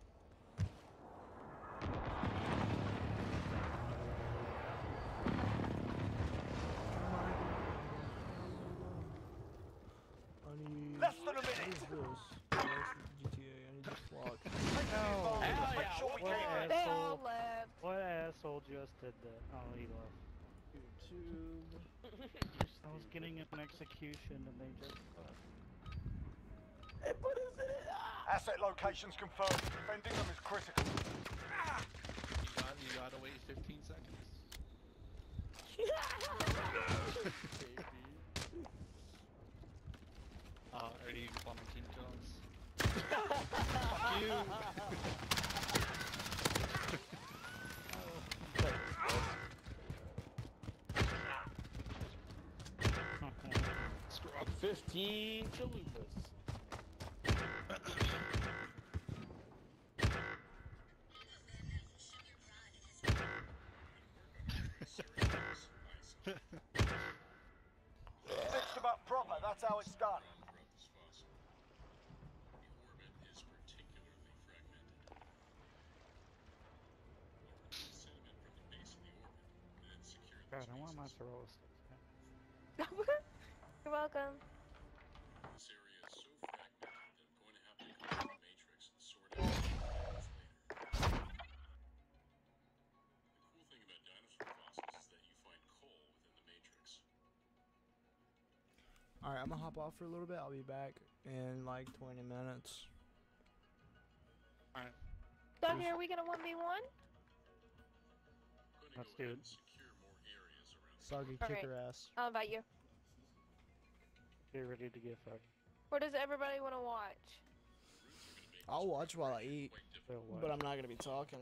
I need. Less than a What is minute. this? Oh, it's G T A. I need this block. Take the involved. Hell Make yeah, sure we what keep a- it. They all left. What asshole just did that. Oh, he left. YouTube. I was getting an execution and they just left. Asset locations confirmed. Defending them is critical. You got, you gotta wait fifteen seconds. Uh, already bombing King Jones. Fuck you! Scrub fifteen chalupas. Fixed them up proper, that's how it's done. God, I want my Sorella sticks back. You're welcome. This area is so fragmented that I'm going to have to go to the Matrix and sort out the later. The cool thing about dinosaur fossils is that you find coal within the Matrix. Alright, I'm gonna hop off for a little bit. I'll be back in like twenty minutes. Alright. Doggy, are we gonna one v one? Let's do it. Soggy, Alright. kick her ass. How about you? Get ready to get fucked. Or does everybody want to watch? I'll watch while I eat, They'll watch. but I'm not gonna be talking.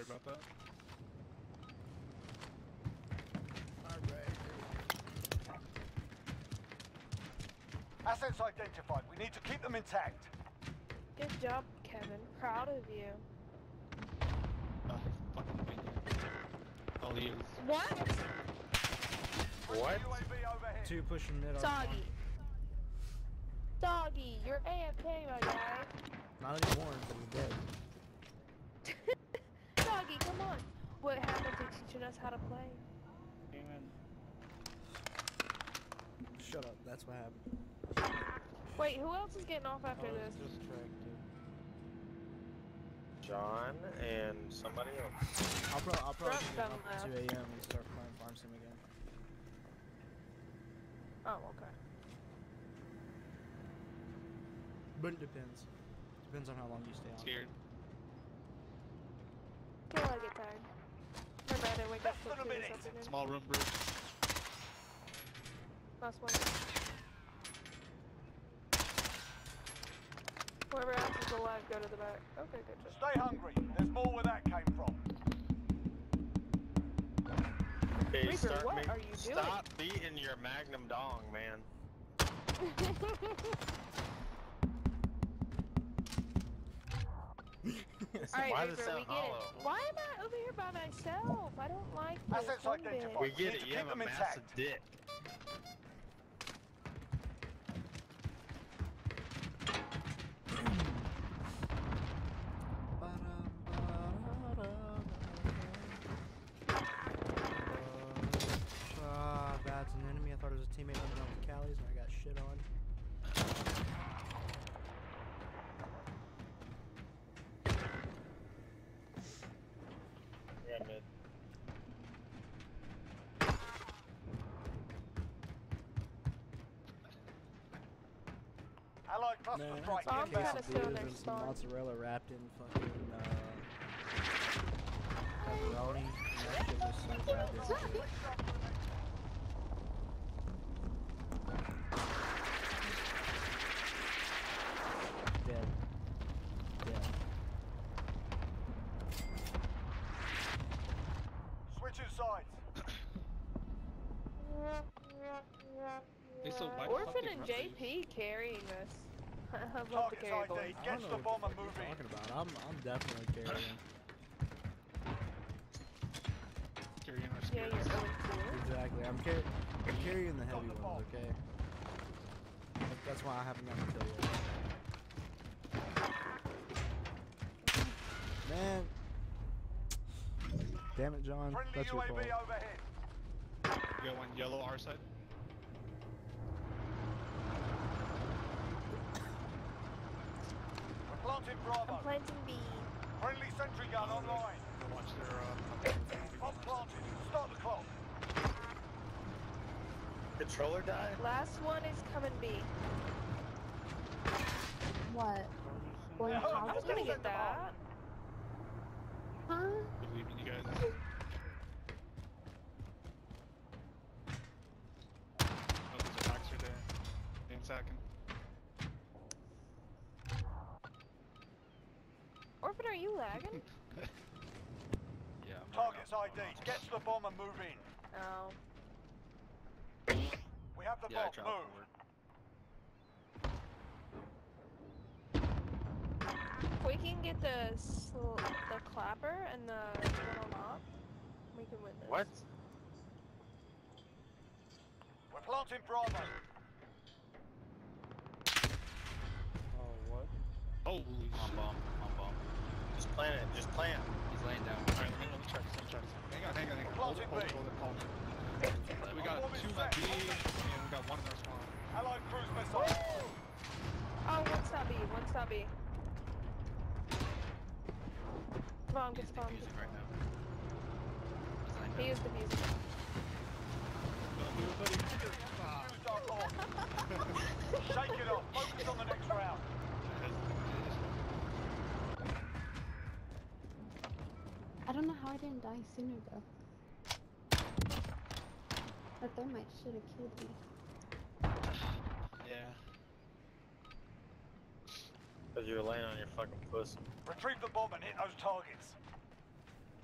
about that. Assets identified. We need to keep them intact. Good job, Kevin. Proud of you. Oh, fucking maniac. All he is. What? What? Two pushing mid. Doggy. Doggy, you're A F K, my guy. Not anymore, but he's dead. Doggy, come on. What happened to teaching us how to play? Shut up, that's what happened. Wait, who else is getting off after Oh, this? Just tracked John and somebody else. I'll, pro I'll probably Brooke get done off at two A M and start playing Farm Sim again. Oh, okay. But it depends. Depends on how long you stay on. Scared. Till I get tired. Remember, I didn't wake up till two this afternoon. Small room bridge. Last one. Whoever else is alive, go to the back. Okay, good job. Stay hungry. There's more where that came from. Hey, Reaper, start what me- are you doing? Stop beating your Magnum dong, man. Alright, Why Reaper, does it sound we get hollow? it. Why am I over here by myself? I don't like this. Assets one identified. bit. We get it, to you have keep a them massive intact. dick. Ah, that's an enemy. I thought it was a teammate running out with Callies and I got shit on. Yeah, mid. Allied cluster Man, strike I'm it's a kinda inbound. still quesadillas next and some spawn. mozzarella wrapped in fucking uh, pepperoni. And that shit was so goddamn good. Dead. Dead. Switching sides. They still why the fuck Orphan they and run J these? P carrying us. I love the Target's carry I D. boys. I Get don't to know the what bomber the fuck you're moving. talking about. I'm, I'm definitely carrying. Carrying our Yeah, spirits. you're going to. Exactly. I'm, car I'm carrying the heavy ones, okay? That- That's why I haven't gotten to kill yet. Man. Damn it, John. Friendly That's U your A fault. V overhead. You got one yellow our side. We're planting I'm Bravo. planting B. Friendly sentry gun online. Go watch their uh. Bomb planted. Start the clock. Controller died? Last one is coming B. What? Going Yeah, I was to gonna get that. Huh? Believe in you guys. Oh, there's a boxer there. In second. Orphan, are you lagging? Yeah. I'm Target's I D. Get to the bomb and move in. Oh. We have the Yeah, I bomb. dropped Move. forward. If we can get the sl the clapper and the little knob, we can win this. What? We're planting Bravo. Oh, what? Holy On shit. bomb. On bomb. Just plant it. Just plant. He's laying down. Alright, let me let me check. Let me check. Hang on, hang on, hang on. Hold it, hold it, hold it, hold it. We got two at B and we got one in our spawn. Allied cruise missile. Oh, one stop B, one stop B. Come on, get He's spawned. defusing right now. He's laying He down. is defusing. Don't do it, buddy. Use our bomb. Shake it off. Focus on the next round. I don't know how I didn't die sooner though. That thermite should have killed me. Yeah. Because you're laying on your fucking pussy. Retrieve the bomb and hit those targets.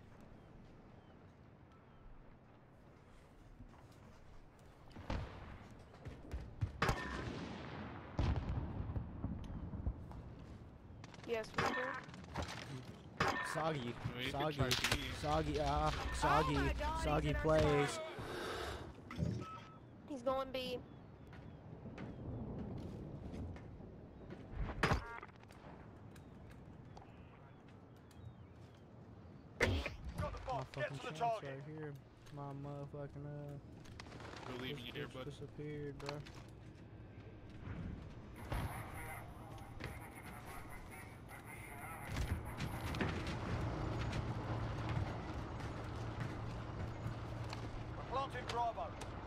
Yes, Reaper. Soggy, Well, you could soggy, try B. soggy, ah, soggy, Oh my God, he's soggy in our plays. spawn. He's going B. My fucking chance right here. My motherfucking uh. We're leaving you here, just bud. disappeared, bro. Planting Bravo.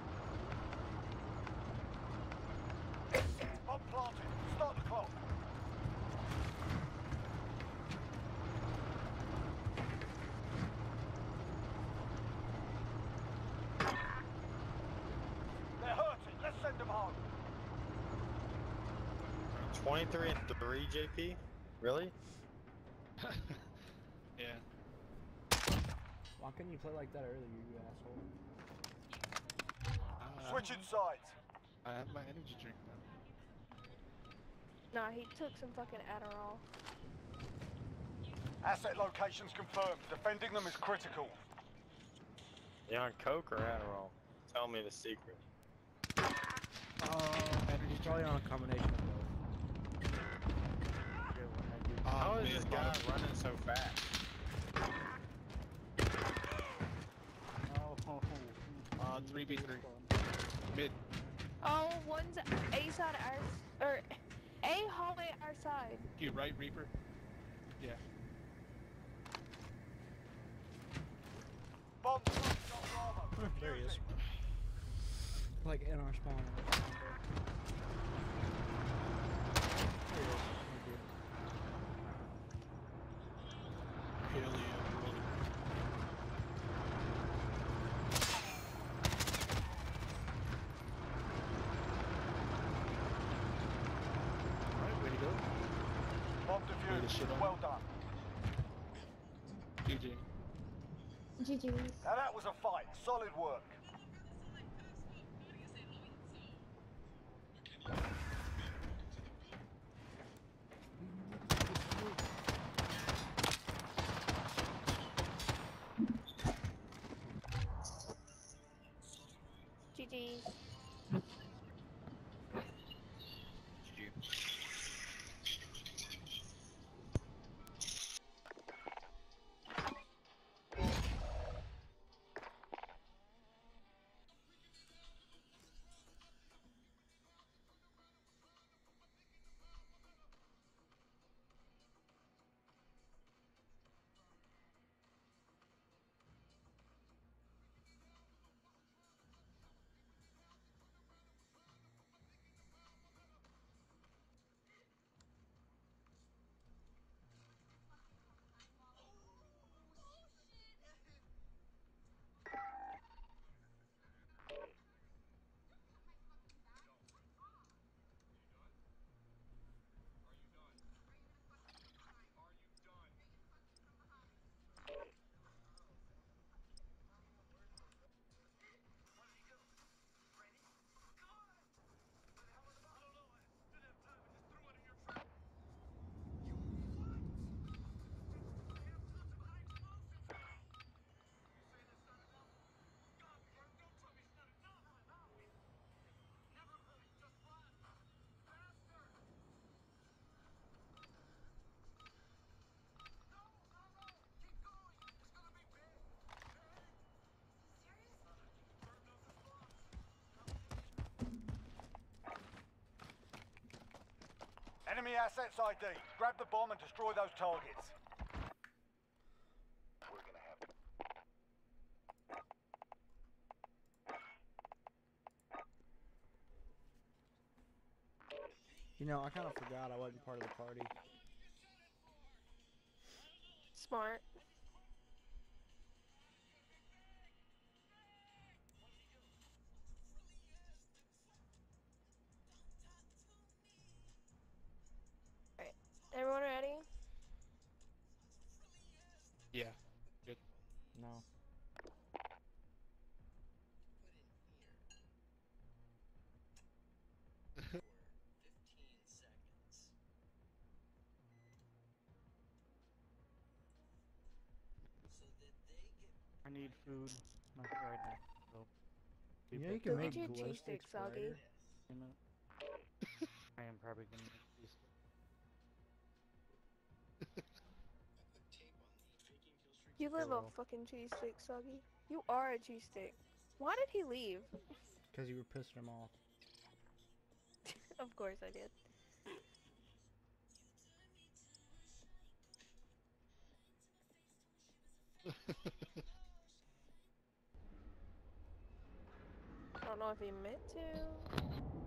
Bomb planted. Start the clock. They're hurting. Let's send them home. twenty-three and three, J P? Really? Yeah. Why couldn't you play like that earlier, you asshole? Uh, Switching sides. I have my energy drink now. Nah, he took some fucking Adderall. Asset locations confirmed. Defending them is critical. You on coke or Adderall? Tell me the secret. Uh, he's probably on a combination of both. How Oh, is man, this guy bottom. running so fast? Oh, Uh, three B three. Mid. Oh, one's A side our or A hallway our side. You right, Reaper? Yeah. Bomb planted on Bravo. There he is. Like in our spawn. There he is. Hell yeah, brother. Alright, way to go. Bomb Way to shit defused. on Well him. done. G G. G G's. Now that was a fight. Solid work. G G's. Enemy assets I D. Grab the bomb and destroy those targets. You know, I kind of forgot I wasn't part of the party. Smart. Alright. Everyone ready? Yeah. Good. No. need food. Not right now. So Yeah, you Go can make get your glow cheese sticks sticks, Soggy. brighter. You know? I am probably gonna make these. You live I a will. fucking cheese stick, Soggy. You are a cheese stick. Why did he leave? Because you were pissing him off. Of course I did. I don't know if he meant to.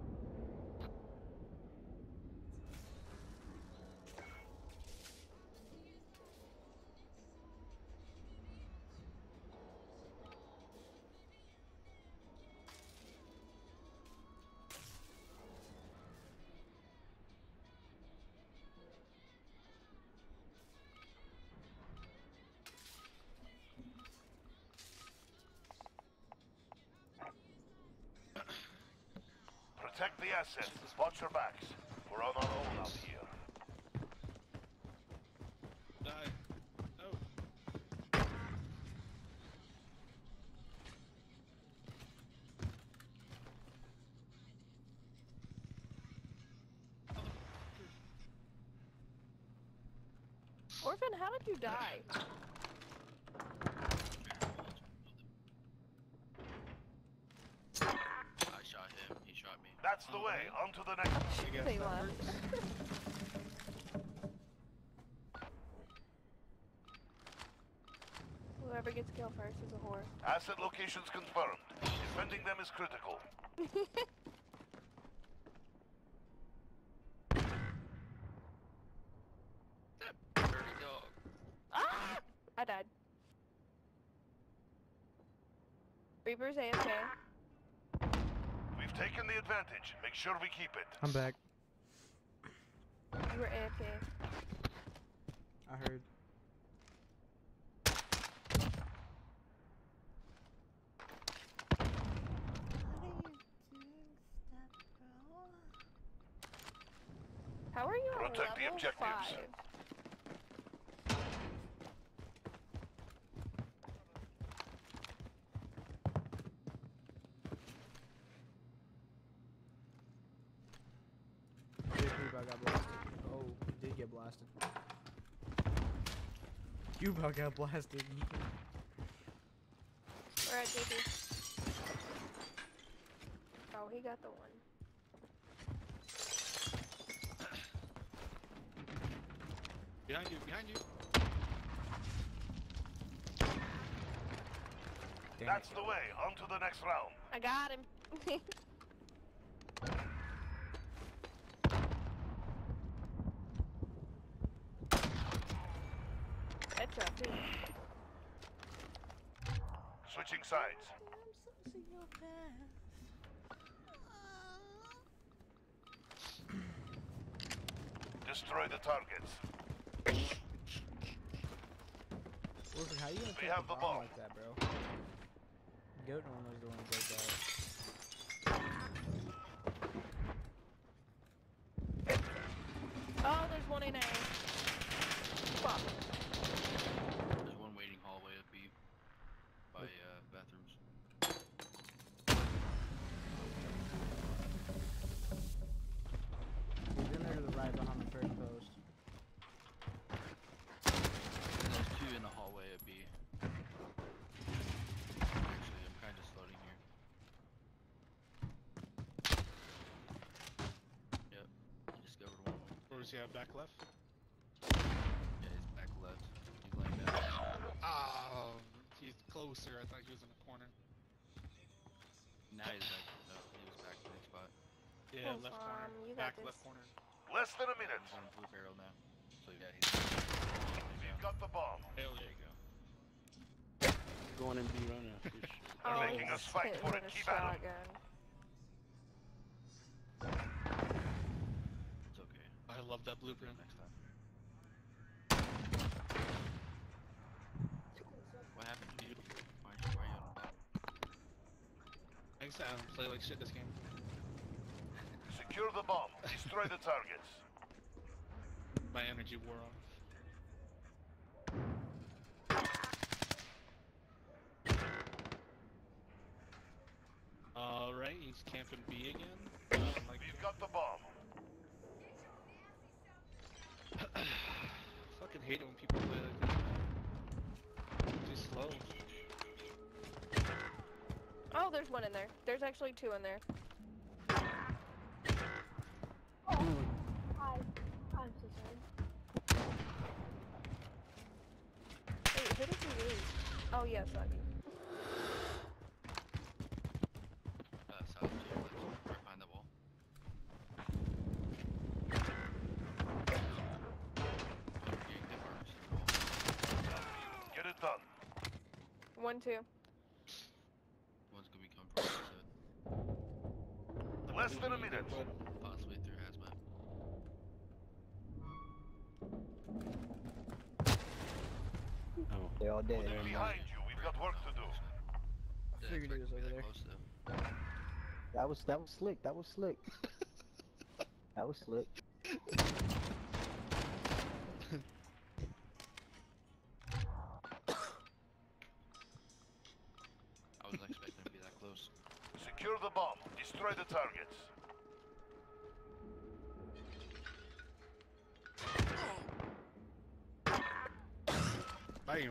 Protect the assets. Watch your backs. We're on our own out here. Die. Oh. Orphan, how did you die? I shot him, he shot me. That's the way. On to the next. They left. Whoever gets killed first is a whore. Asset locations confirmed. Defending them is critical. Dirty dog. Ah! I died. Reaper's A F K. We've taken the advantage. Make sure we keep it. I'm back. You were A F K. I heard. How are you on Protect the level objectives. five? I got blasted. Oh, he did get blasted. You about got blasted. Alright, J P. Oh, he got the one. Behind you, behind you. Damn That's it. the way. On to the next round. I got him. Headshot too. Switching sides. Destroy the targets. Orphan, how you gonna We take have a the bomb bomb. like that, bro? Goat one was the one who did that. Oh, there's one in A. Fuck. There's one waiting hallway at B by uh, bathrooms. He's in there to the right behind the first post. There's two in the hallway at B. Actually, I'm kind of floating here. Yep, I discovered one. Where does he have back left? Yeah, he's back left. He's laying down. Oh, he's closer. I thought he was in the corner. Now he's back. No, he was back in the spot. Yeah, Hold left on, corner. you got Back this. left corner. Less than a minute. He's on a blue barrel now. So yeah, he's. You've got the bomb. Hell There yeah. you go. Going and be run after shit. They're Oh, making us he's fight hitting for with it. a Keep at 'em. shotgun. It's okay. I love that blueprint. Next time. What happened to you? Why, why are you on the bottom? Thanks, Adam. Play like shit this game. Secure the bomb. Destroy the targets. My energy wore off. He's camping B again. I don't like We've got the bomb. fucking hate it when people play like this, man. Too slow. Oh, there's one in there. There's actually two in there. Oh, hi. I'm so sorry. Wait, who did you lose? Oh, yes, I do. Uh, south to your left, right behind the wall. Get it done. One, two. One's gonna be coming from the side. Less than a minute. Possibly through hazmat. Oh, they're all dead. Behind you, we've got work to do. I figured he was over there. That was that was slick. That was slick. That was slick. I wasn't expecting to be that close. Secure the bomb. Destroy the targets. Bam.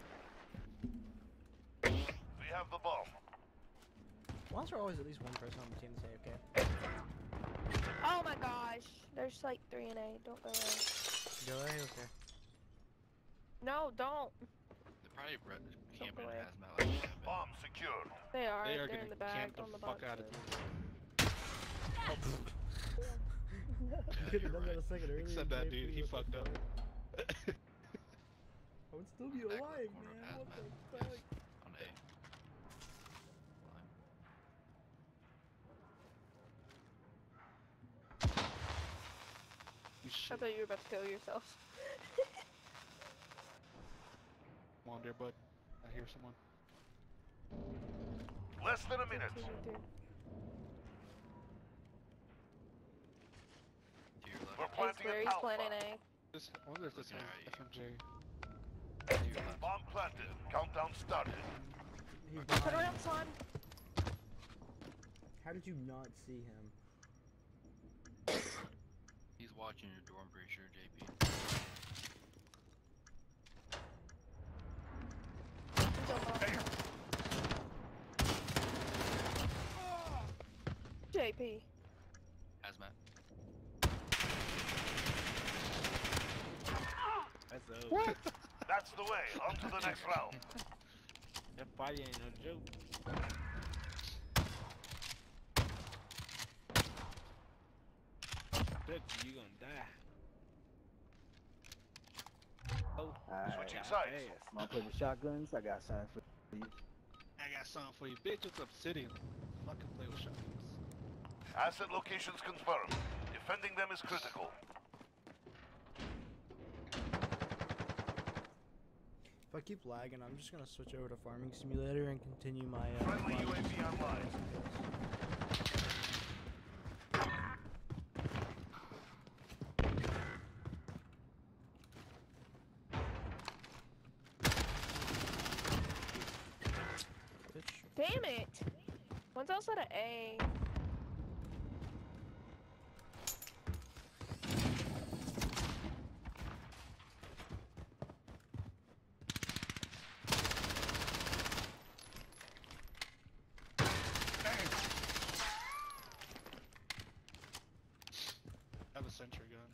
We have the bomb. Why is there always at least one person on the team to say okay? Oh my gosh. There's like three in A. Don't go there. Go there? Okay. No, don't. They're probably red camping away. in hazmat like they have been. Bomb secured. They are. They are They're gonna in the back camp the on the fuck box. out of here. You could have done that a second earlier. Except that dude, he fucked up. I would still be Back alive, corner man. of What the hazmat. fuck? Yes, on A. I thought you were about to kill yourself. Come on there, bud. I hear someone. Less than a minute. To your left. We're Ace planting where an he's alpha. planning A. This, I wonder if this is F M J. To your left. Bomb planted. Countdown started. He's Put behind. around, son. How did you not see him? He's watching your door, I'm pretty sure, J P. J P. Hazmat. That's over. What? That's the way. On to the next round. That fight ain't no joke. Bet you gonna die. Oh, Alright. Switching sides. I'm playing the shotguns. I got signs for you. I got something for you, bitch. It's Obsidian. Fucking play with shotguns. Asset locations confirmed. Defending them is critical. If I keep lagging, I'm just gonna switch over to Farming Simulator and continue my. Uh, Friendly farming U A V online. Bitch. Damn it! One's outside of A. I have a sentry gun.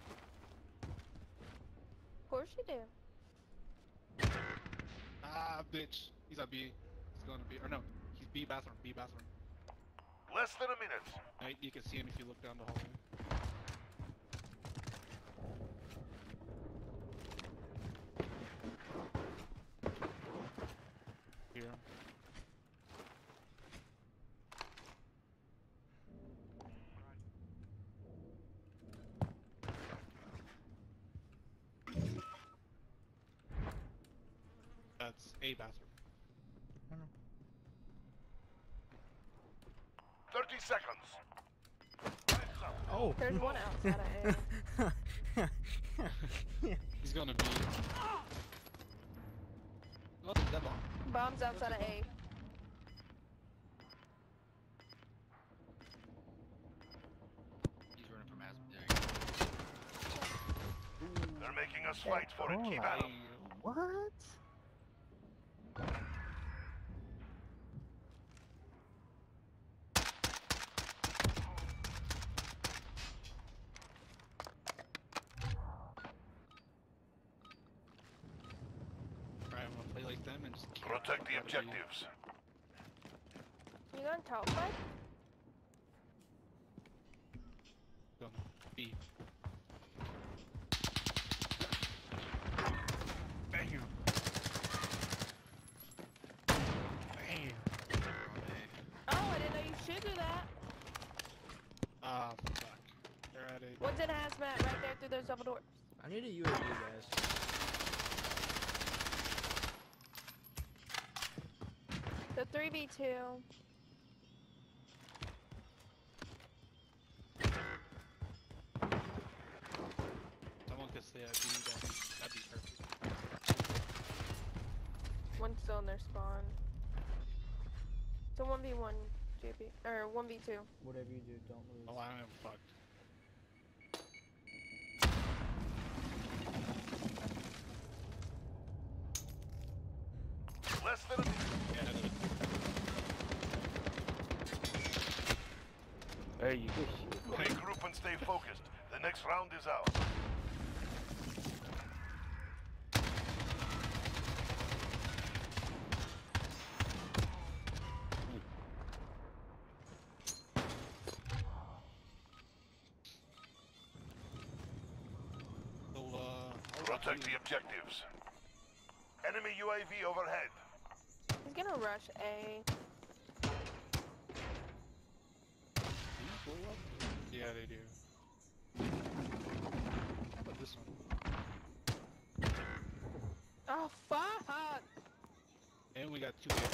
Of course you do. Ah, bitch. He's at B. He's going to B. Or no, he's B bathroom. B bathroom. Less than a minute. Right, you can see him if you look down the hallway. Here. That's a bathroom. thirty seconds. Oh. There's one outside of A. He's gonna be. What is that bomb? Bomb's outside of A. us fight for it. Keep at 'em. What? Alright, I'm gonna play like them and just keep Protect the keep objectives. You gonna top fight? Go. B. Bam. Bam. Oh, I didn't know you should do that. Ah, fuck. They're at it. One's in hazmat right there through those double doors. I need a U A V, guys. The three v two. Someone could stay at B, that'd be, that'd be perfect. One's still in their spawn. So one v one, J P. Or one v two. Whatever you do, don't lose. Oh, I am fucked. Less than a minute. There you go. Regroup and stay focused. The next round is out. So, uh, Protect the objectives. Enemy U A V overhead. He's gonna rush A. yeah, they do. How about this one? Oh, fuck! And we got two here.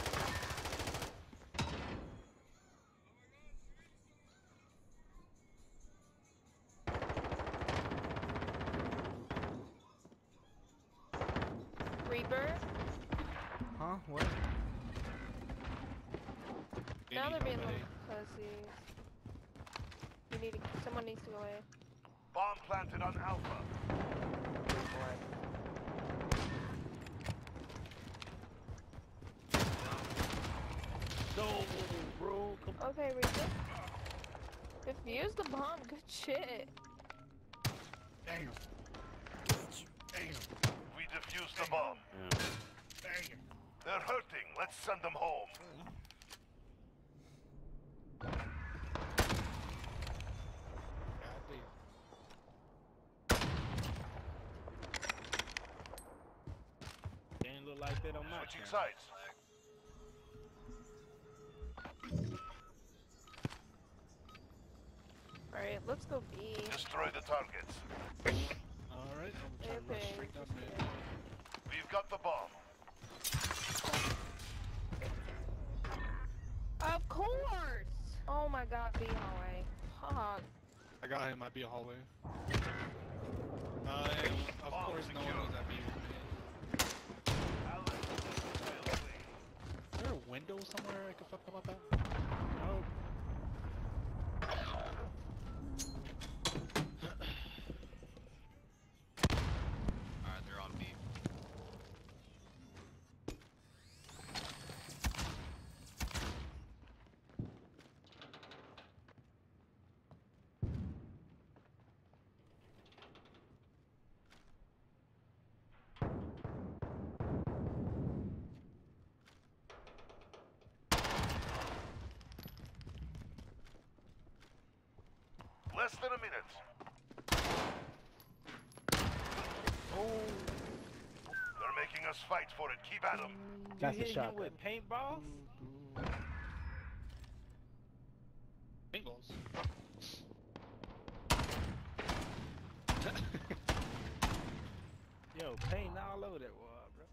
Reaper. Huh? What? Now they're being help little pussies. You need to, someone needs to go away. Bomb planted on Alpha. No, bro. Come Okay, Reaper. Defuse the bomb. Good shit. Damn. Damn. We defused the bomb. Damn. They're hurting. Let's send them home. Didn't look like that on my Switching camera. sides. Alright, let's go B. Destroy the targets. Alright, I'm trying to rush Okay, straight down mid. We've got the bomb. Of course! Oh my god, B hallway. Fuck. I got him, might be a hallway. Uh, and of Bomb course no secure. one knows that B was me. Is there a window somewhere I could fuck them up at? No. Alright, they're on B. Less than a minute. Oh, They're making us fight for it. Keep at them. That's you a hit him shotgun. with paintballs? Bengals. Yo, paint all over that wall, bro.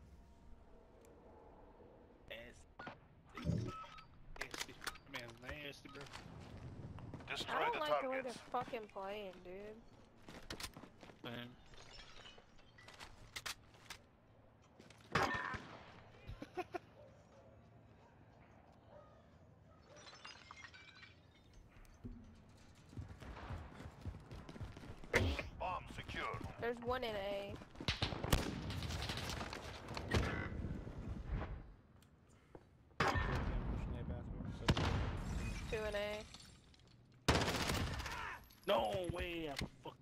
Nasty. Nasty. Man, nasty, bro. Destroy I don't the like the way targets. they're fucking playing, dude. Man. Bomb secured. There's one in A. in A. No way! I fuck.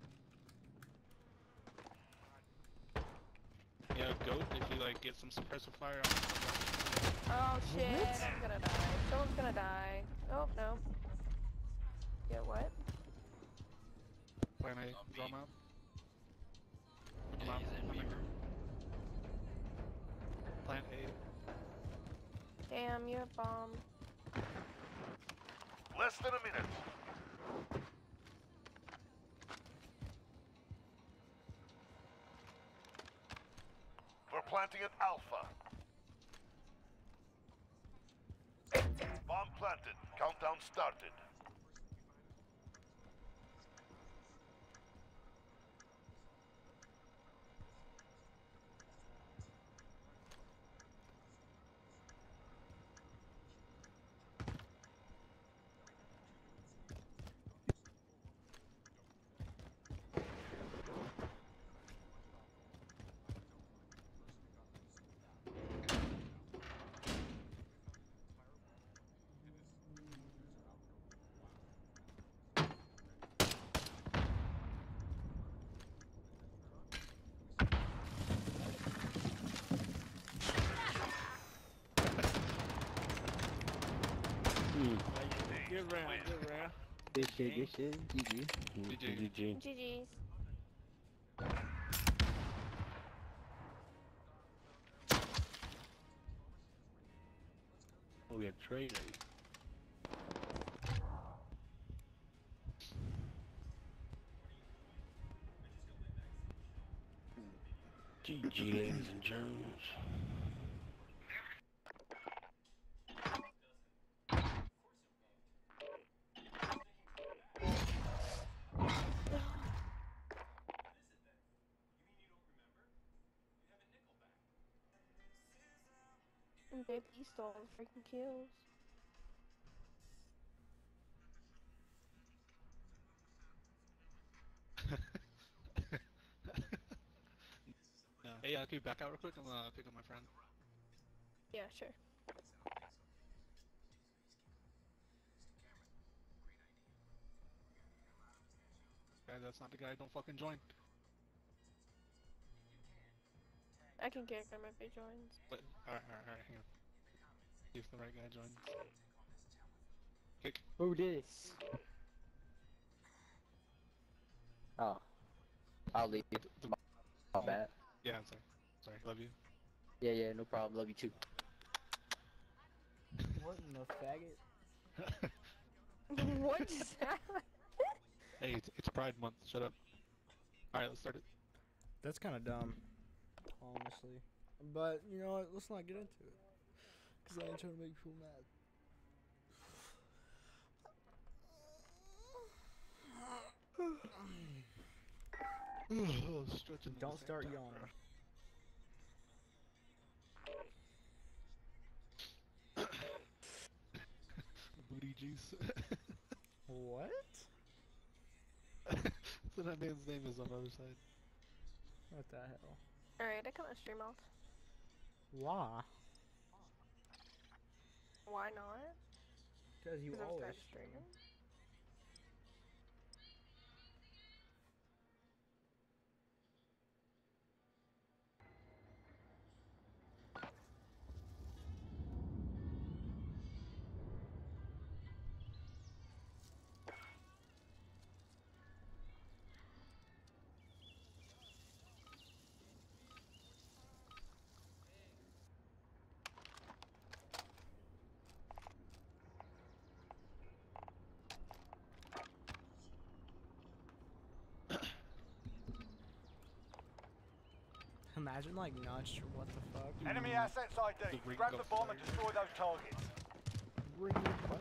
Yeah, goat. If you like get some suppressive fire. Oh shit! I'm gonna die. Someone's gonna die. Oh no. Yeah, what? Plan A, draw map. Yeah, Map. he's in Beaver. Plan A. Damn, you have bomb. Less than a minute. We're planting at Alpha. Bomb planted. Countdown started. Get around, get around. Good shit, good shit. G G. G G. G G. G G's. Oh, we got traded. G G, ladies and germs. And baby stole the freaking kills. Yeah. Hey, uh, can you back out real quick? I'm gonna pick up my friend. Yeah, sure. Guys, that's not the guy. Don't fucking join. I can kick him if he joins. But, alright, alright, alright, hang on. See if the right guy joins. Kick. Who this? Oh. I'll leave. My, my bad. Yeah, I'm sorry. Sorry, love you. Yeah, yeah, no problem. Love you too. What in the faggot? What just happened? Hey, it's, it's Pride Month. Shut up. Alright, let's start it. That's kind of dumb, honestly. But, you know what? Let's not get into it. Because I ain't trying to make people mad. Oh, stretching. Don't start yawning. Booty juice. What? So that man's name is on the other side. What the hell? Alright, I cut my stream off. Why? Why not? Because you 'Cause I'm always tired of stream. streaming. Imagine like Notch, what the fuck? Enemy assets I D. Grab the bomb and destroy those targets. Bring it